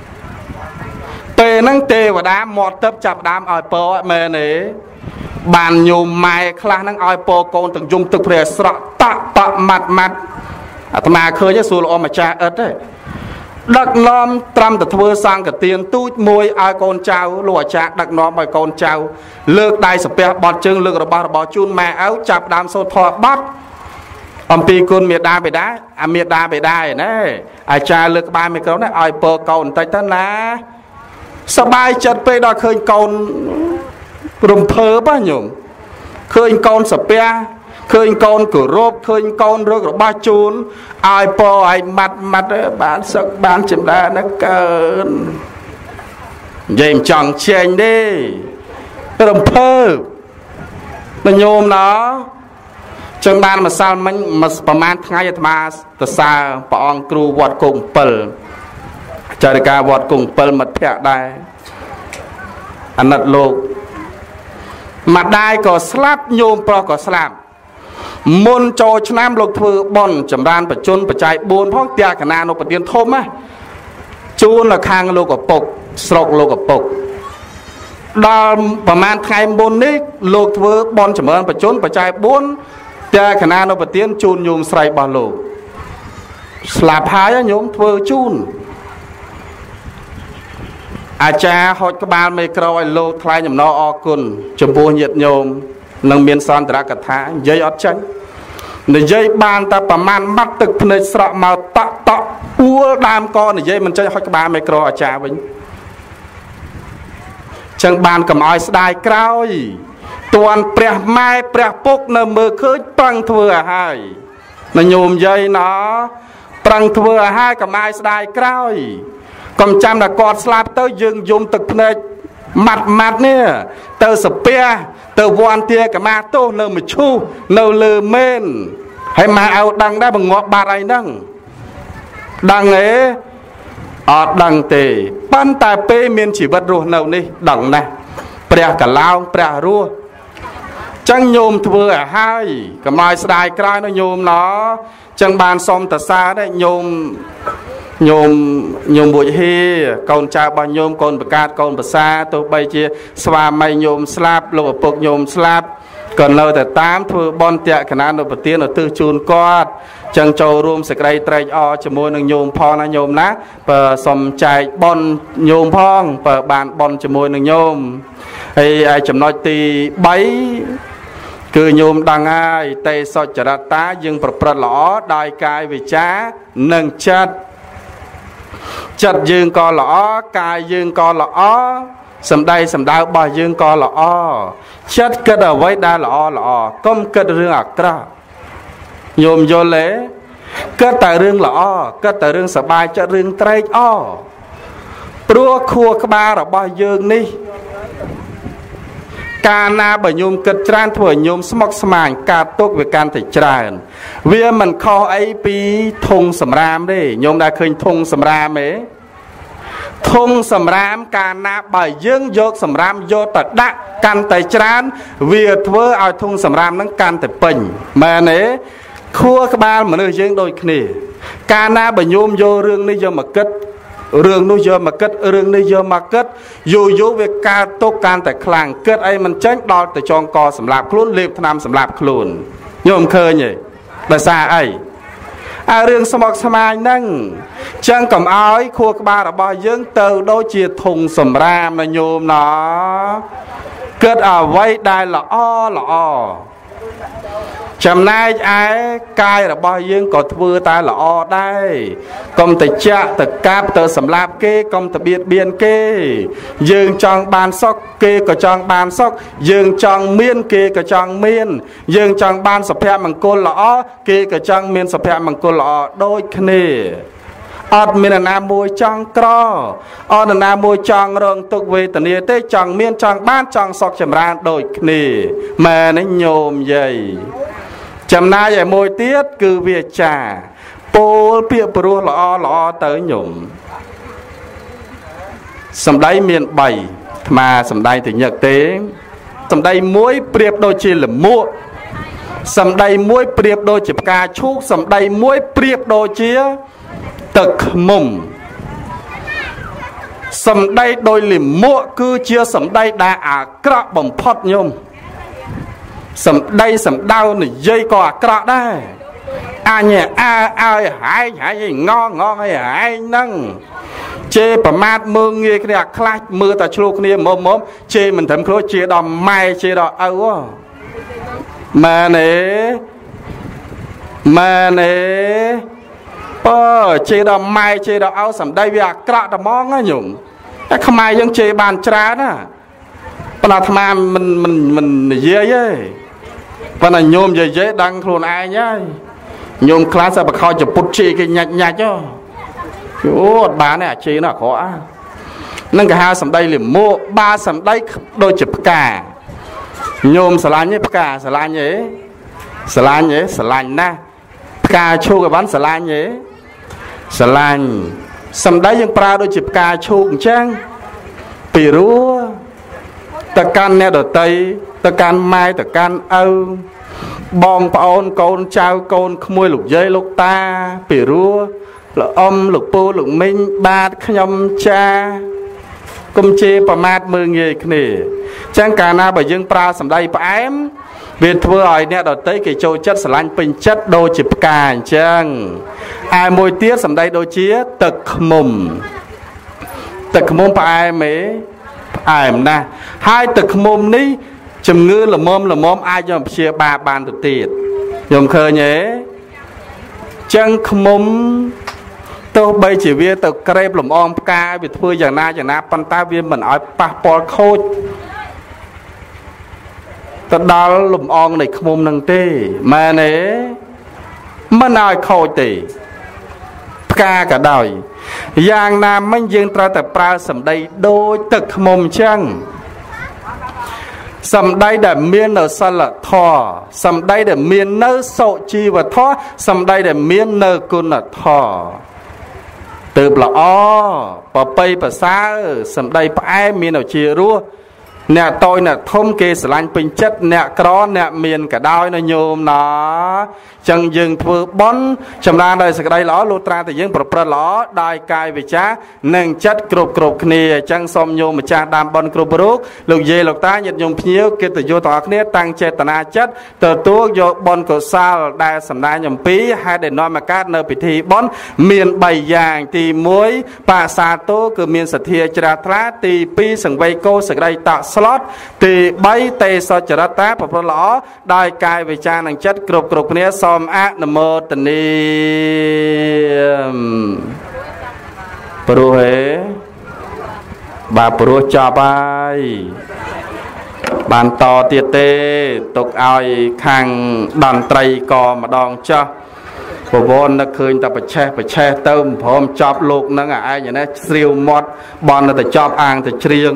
tê năng tê và đám mọt tấp chắp đám ỏi po mê nế bàn nhôm mai khla năng ỏi po con từng dùng từng phê sọ tạ mặt mà khơi nhá xù lo mà cha ớt đấy đặc nom trăm tập thưa sang cả tiền tui môi ai con cháu lụa cha đặc nom bài con cháu lược đai sập pe bọt chân lược rồi bao chun mẹ áo chạp đám sâu thọ bắt pi con miệt đa bể đai này ai cha lược ba mươi câu này ai po con tay thân lá sao bay chật pe đòi khơi con rùng thơ bao nhiêu khơi con sập pe khơi con cửa rộp khơi con rớt rồi ba chun ai po ai mặt bán sắc bán chìm đá nó cơn dèm chẳng chênh đi rồng thơ nó nhôm nó chẳng bàn mà sao mình mà bà man ngay mà ta xa bà ông kru vọt cùng pल chờ được cả vọt cùng pl mật thẹt đây anh nật lục mặt đai có slap nhôm pro có slap môn cho nam lục thừa bòn chấm đan bật chôn bật chạy buồn phong tia cả na nó bật tiền thôm á chôn là khang lục ở bộc sọc lục ở bộc đaประมาณ ngày môn ní lục thừa bòn chấm đan bật chôn bật chạy buồn tia cả na nó bật tiền chôn nhôm sài bò lục slap hai á nhôm thừa chônอาจารย์หดกบาลไม่กรอยโลทลายหยำนออกุลจมพูเหยียดโยมนังเมียนซอนตรากถาเยยอดจังในเยยบานตาประมาณมัดตึกพเนสระมาตะอัวดามกอในเยยมันจะหดกบาลไม่กรอยอาจารย์วิ่งจังบานกับอ้อยสไลกรอยตัวเปรียไม้เปรียปุกในมือคืนปรังเถื่อให้ในโยมเยยเนาะปรังเถื่อให้กับอ้อยสไลกรอยกำจำนะกอดสลับเต้ยยืงยมตึกพเนมัดเนี่ยเต้สเปียเต้วันเตียกับมาโต้เนอมาชูเนอเลเมนให้มาเอาดังได้บังงอบาไรนั่งดังเอ๋อดดังเตปั้นแต่เปเมียนชีวิตรัวเนอนี่ดังนะเปรียกับลาวเปรียรัวจังโยมทัวร์ให้กับนายสไลกลายนะโยมเนาะจังบานซอมตะซาได้โยมบุญเฮกอนชาวบ้านโยมกอนประกาศกอนภาษาตัวใบเชียสวามัยโยมสลับโลปกโยมสลับก่อนเราแต่ตามทัวบอลเตะขนาดเราปฏิเนตื้อจูนกอดจังโจรวมสกายไตรอจมูกหนึ่งโยมพองนะโยมนะเปิดสมใจบอลโยมพองเปิดบานบอลจมูกหนึ่งโยมไอ้จำนวนตีใบกគឺញោមដឹងហើយតេសុចរិតាយើងប្រព្រឹត្តល្អដោយកាយវាចានិងចិត្តចិត្តយើងក៏ល្អកាយយើងក៏ល្អសម្ដីសម្ដៅរបស់យើងក៏ល្អចិត្តគិតអ្វីដែលល្អល្អកុំគិតរឿងអាក្រក់ញោមយល់ទេគិតតែរឿងល្អគិតតែរឿងសប្បាយចិត្តរឿងត្រេកអរព្រោះខួរក្បាលរបស់យើងនេះកាលណាបើញោមគិតច្រើនធ្វើឲ្យញោមស្មុគស្មាញកើតទុកវាកាន់តែច្រើនវាមិនខុសអីពីធុងសម្រាមទេញោមដែលឃើញធុងសម្រាមទេធុងសម្រាមកាលណាបើយើងយកសម្រាមយកទៅដាក់កាន់តែច្រើនវាធ្វើឲ្យធុងសម្រាមហ្នឹងកាន់តែពេញមែនទេខួរក្បាលមនុស្សយើងដូចគ្នាកាលណាបើញោមយករឿងនេះយកមកគិតរឿងនោះយកមកគិតរឿងនេះយកមកគិតយូរវាកើតទុកកាន់តែខ្លាំងគិតអីមិនចេញដល់ទៅចងកសម្លាប់ខ្លួនលេបថ្នាំសម្លាប់ខ្លួនញោមឃើញទេដោយសារអីអារឿងស្មុគស្មាញហ្នឹងចឹងកុំឲ្យខួរក្បាលរបស់យើងទៅដូចជាធុងសម្រាមណាញោមណាគិតអ្វីដែលល្អល្អចំណែកឯកាយរបស់យើងក៏ធ្វើតែល្អដែរកុំទៅចាក់ទៅកាប់ទៅសម្លាប់គេកុំទៅបៀតបៀនគេយើងចង់បានសុខគេក៏ចង់បានសុខយើងចង់មានគេក៏ចង់មានយើងចង់បានសុភមង្គលល្អគេក៏ចង់មានសុភមង្គលល្អដូចគ្នាអត់មានណាមួយចង់ក្រអត់ណាមួយចង់រងទុក្ខវេទនាទេចង់មានចង់បានចង់សុខចម្រើនដូចគ្នាម៉ែនេះញោមយាយចំណែកឯមួយទៀតគឺវាចាពោលពាក្យព្រោះល្អល្អទៅញោមសម្ដីមាន3អាត្មាសម្ដែងទៅញឹកទេសម្ដីមួយប្រៀបដូចជាលមួកសម្ដីមួយប្រៀបដូចជាផ្កាឈូកសម្ដីមួយប្រៀបដូចជាទឹកឃ្មុំសម្ដីដោយលិមួកគឺជាសម្ដីដែលអាក្រក់បំផុតញោមសម្ដីសម្ដៅនិយាយក៏អាក្រក់ដែរអញឲ្យហែងងងឲ្យហែងហ្នឹងជេរប្រមាថមើងងាយគ្នាអាខ្លាចមើលតែឆ្លោះគ្នាមុំជេរមិនត្រឹមខ្លួនជេរដល់ម៉ែជេរដល់ឪម៉ែនេះជេរដល់ម៉ែជេរដល់ឪសម្ដីវាអាក្រក់តែហ្មងណាញោមតែខ្មែរយើងជេរបានច្រើនណាប៉ុន្តែអាត្មាមិននិយាយទេប៉ុន្តែញោមនិយាយដឹងខ្លួនឯងហើយញោមខ្លះសើបខោចពុតជេរគេញាច់អូអត់បានទេអាជេរនោះអាក្រក់ហ្នឹងគេហៅសម្ដីលិមួកបាសម្ដីដូចជាផ្កាញោមស្រឡាញ់ទេផ្កាស្រឡាញ់ទេស្រឡាញ់ណាស់ផ្កាឈូកឲ្យបានស្រឡាញ់ទេស្រឡាញ់សម្ដីយើងប្រើដូចជាផ្កាឈូកអញ្ចឹងពីរោះទៅកាន់អ្នកដតីទៅកាន់ម៉ែទៅកាន់ឪបងប្អូនកូនចៅកូនក្មួយលោកយាយលោកតាពីរោះលោកអ៊ំលោកពូលោកមីងបាទខ្ញុំចាកុំជេរប្រមាថមើងងាយគ្នាអញ្ចឹងកាលណាបើយើងប្រើសម្ដីផ្អែមវាធ្វើឲ្យអ្នកដតីគេចូលចិត្តស្រឡាញ់ពេញចិត្តដូចជាផ្កាអញ្ចឹងឯមួយទៀតសម្ដីដូចជាទឹកឃ្មុំផ្អែមទេផ្អែមណាស់ហើយទឹកឃ្មុំនេះជំងឺល្មមអាចយកព្យាបាលបានទៅទៀតខ្ញុំឃើញទេចឹងឃ្មុំទោះបីជាវាទៅក្រេបលំអងផ្កាវាធ្វើយ៉ាងណាប៉ុន្តែវាមិនឲ្យប៉ះពាល់ខូចទៅដល់លំអងនៃឃ្មុំនឹងទេមែនទេមិនឲ្យខូចទេផ្កាក៏ដោយយ៉ាងណាមិញយើងត្រូវតែប្រើសម្ដីដូចទឹកឃ្មុំអញ្ចឹងសម្ដីដែលមាននៅសិលធម៌សម្ដីដែលមាននៅសុជីវធម៌សម្ដីដែលមាននៅគុណធម៌ទើបល្អប្រពៃប្រសើរសម្ដីផ្អែមមានឱជារសអ្នកតូចអ្នកធំគេស្រឡាញ់ពេញចិត្តអ្នកក្រអ្នកមានក៏ដោយណាញោមណាចឹងយើងធ្វើបុណ្យចម្រើនដោយសេចក្តីល្អលុះត្រាតែយើងប្រព្រឹត្តល្អដោយកាយវាចានិងចិត្តគ្រប់គ្នាចឹងសូមញោមម្ចាស់ដើមបុណ្យគ្រប់រូបលោកយាយលោកតាញាតិញោមភ្ញៀវកិត្តិយសទាំងអស់គ្នាតាំងចេតនាចិត្តទទួលយកបុណ្យកុសលដែលសម្ដែងអំពីហេតុដែលនាំមកកើតនៅពិធីបុណ្យមាន3យ៉ាងទី1បាសាទោគឺមានសទ្ធាជ្រះថ្លាទី2សង្វេគោសេចក្តីតក់ស្លុតទី3ទេសចរិតាប្រព្រឹត្តល្អដោយកាយវិចារនិងចិត្តគ្រប់គ្នាសូមអនុមោទនាព្រោះហេបាទព្រោះចប់ហើយបានតទៀតទេទុកឲ្យខាងតន្ត្រីក៏ម្ដងចោះប្រវត្តិនឹកឃើញតែប្រឆេះទៅព្រមចប់លោកហ្នឹងឯងនេះស្រាវមាត់បនទៅចប់អាងទៅច្រៀង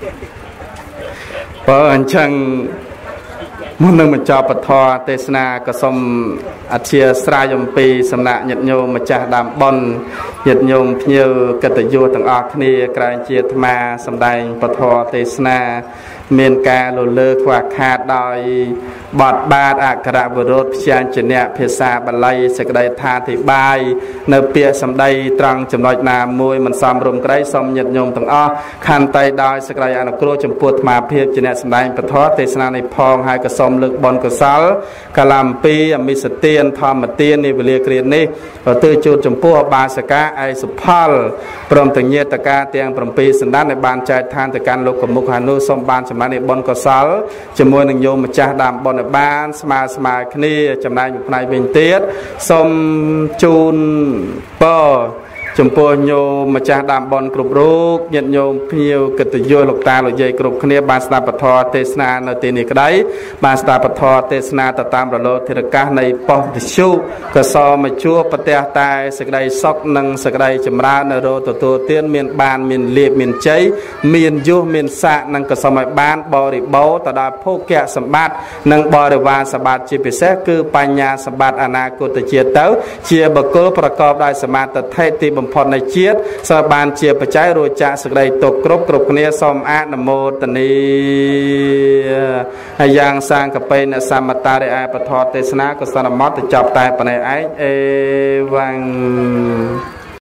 បើអញ្ចឹងមុននឹងបញ្ចប់ពធទេសនាក៏សូមអធិស្ឋានអំពីសំណាក់ញាតិញោមម្ចាស់ដើមបុណ្យញាតិញោមភ្ញៀវកិត្តិយសទាំងអស់គ្នាក្រែងជាអាត្មាសម្ដែងពធទេសនាមានការលលើខ្វះខាតដោយបទបាទអក្ខរវិរុទ្ធព្យាញ្ជនៈភាសាបាលីសេចក្តីថាធិបាយនៅពាក្យសម្ដីត្រង់ចំណុចណាមួយមិនសមរម្យក្តីសូមញាតិញោមទាំងអស់ខន្តីដោយសេចក្តីអនុគ្រោះចំពោះអាត្មាភាពជាអ្នកសម្ដែងពធទេសនានេះផងហើយក៏សូមលើកបុណ្យកុសលកាលអំពីអមិសទានធម្មទាននេះវេលាគ្រានេះក៏ទើជូតចំពោះបាសិកាឯសុផលព្រមទាំងញាតិកាទាំង7សន្តានដែលបានចែកឋានទៅកាន់លោកកមុខហានុសូមបានចំណែកនៃបុណ្យកុសលជាមួយនឹងញោមម្ចាស់ដើមបុណ្យបានស្មើគ្នាចំណែកមួយផ្នែកវិញទៀតសូមជូនពរចំពោះញោមម្ចាស់ដើមបុណ្យគ្រប់រូបញាតិញោមភ្ញៀវកិត្តិយសលោកតាលោកយាយគ្រប់គ្នាបានស្ដាប់ពធទេសនានៅទីនេះក្តីបានស្ដាប់ពធទេសនាទៅតាមរលកធារកាសនៃប៉ុស្តិ៍វិទ្យុក៏សូមជួបប្រទះតែសេចក្តីសុខនិងសេចក្តីចម្រើននៅរកទទួលទានមានបានមានលៀបមានជ័យមានយុះមានស័ក្តិនិងក៏សូមឲ្យបានបរិបូរណ៍ទៅដល់ភោគៈសម្បត្តិនិងបរិវារសម្បត្តិជាពិសេសគឺបញ្ញាសម្បត្តិអនាគតជាតិទៅជាបុគ្គលប្រកបដោយសមាធិទីបំផុតនៃជាតិសូមបានជាបច្ច័យរួចចាកសេចក្តីទុក្ខគ្រប់គ្នាសូមអនុមោទនាហើយយ៉ាងសាងកបេណសមតារិអពធទេសនាក៏សន្មតទៅចប់តែប៉ុណ្ណេះឯងអេវ៉ាំង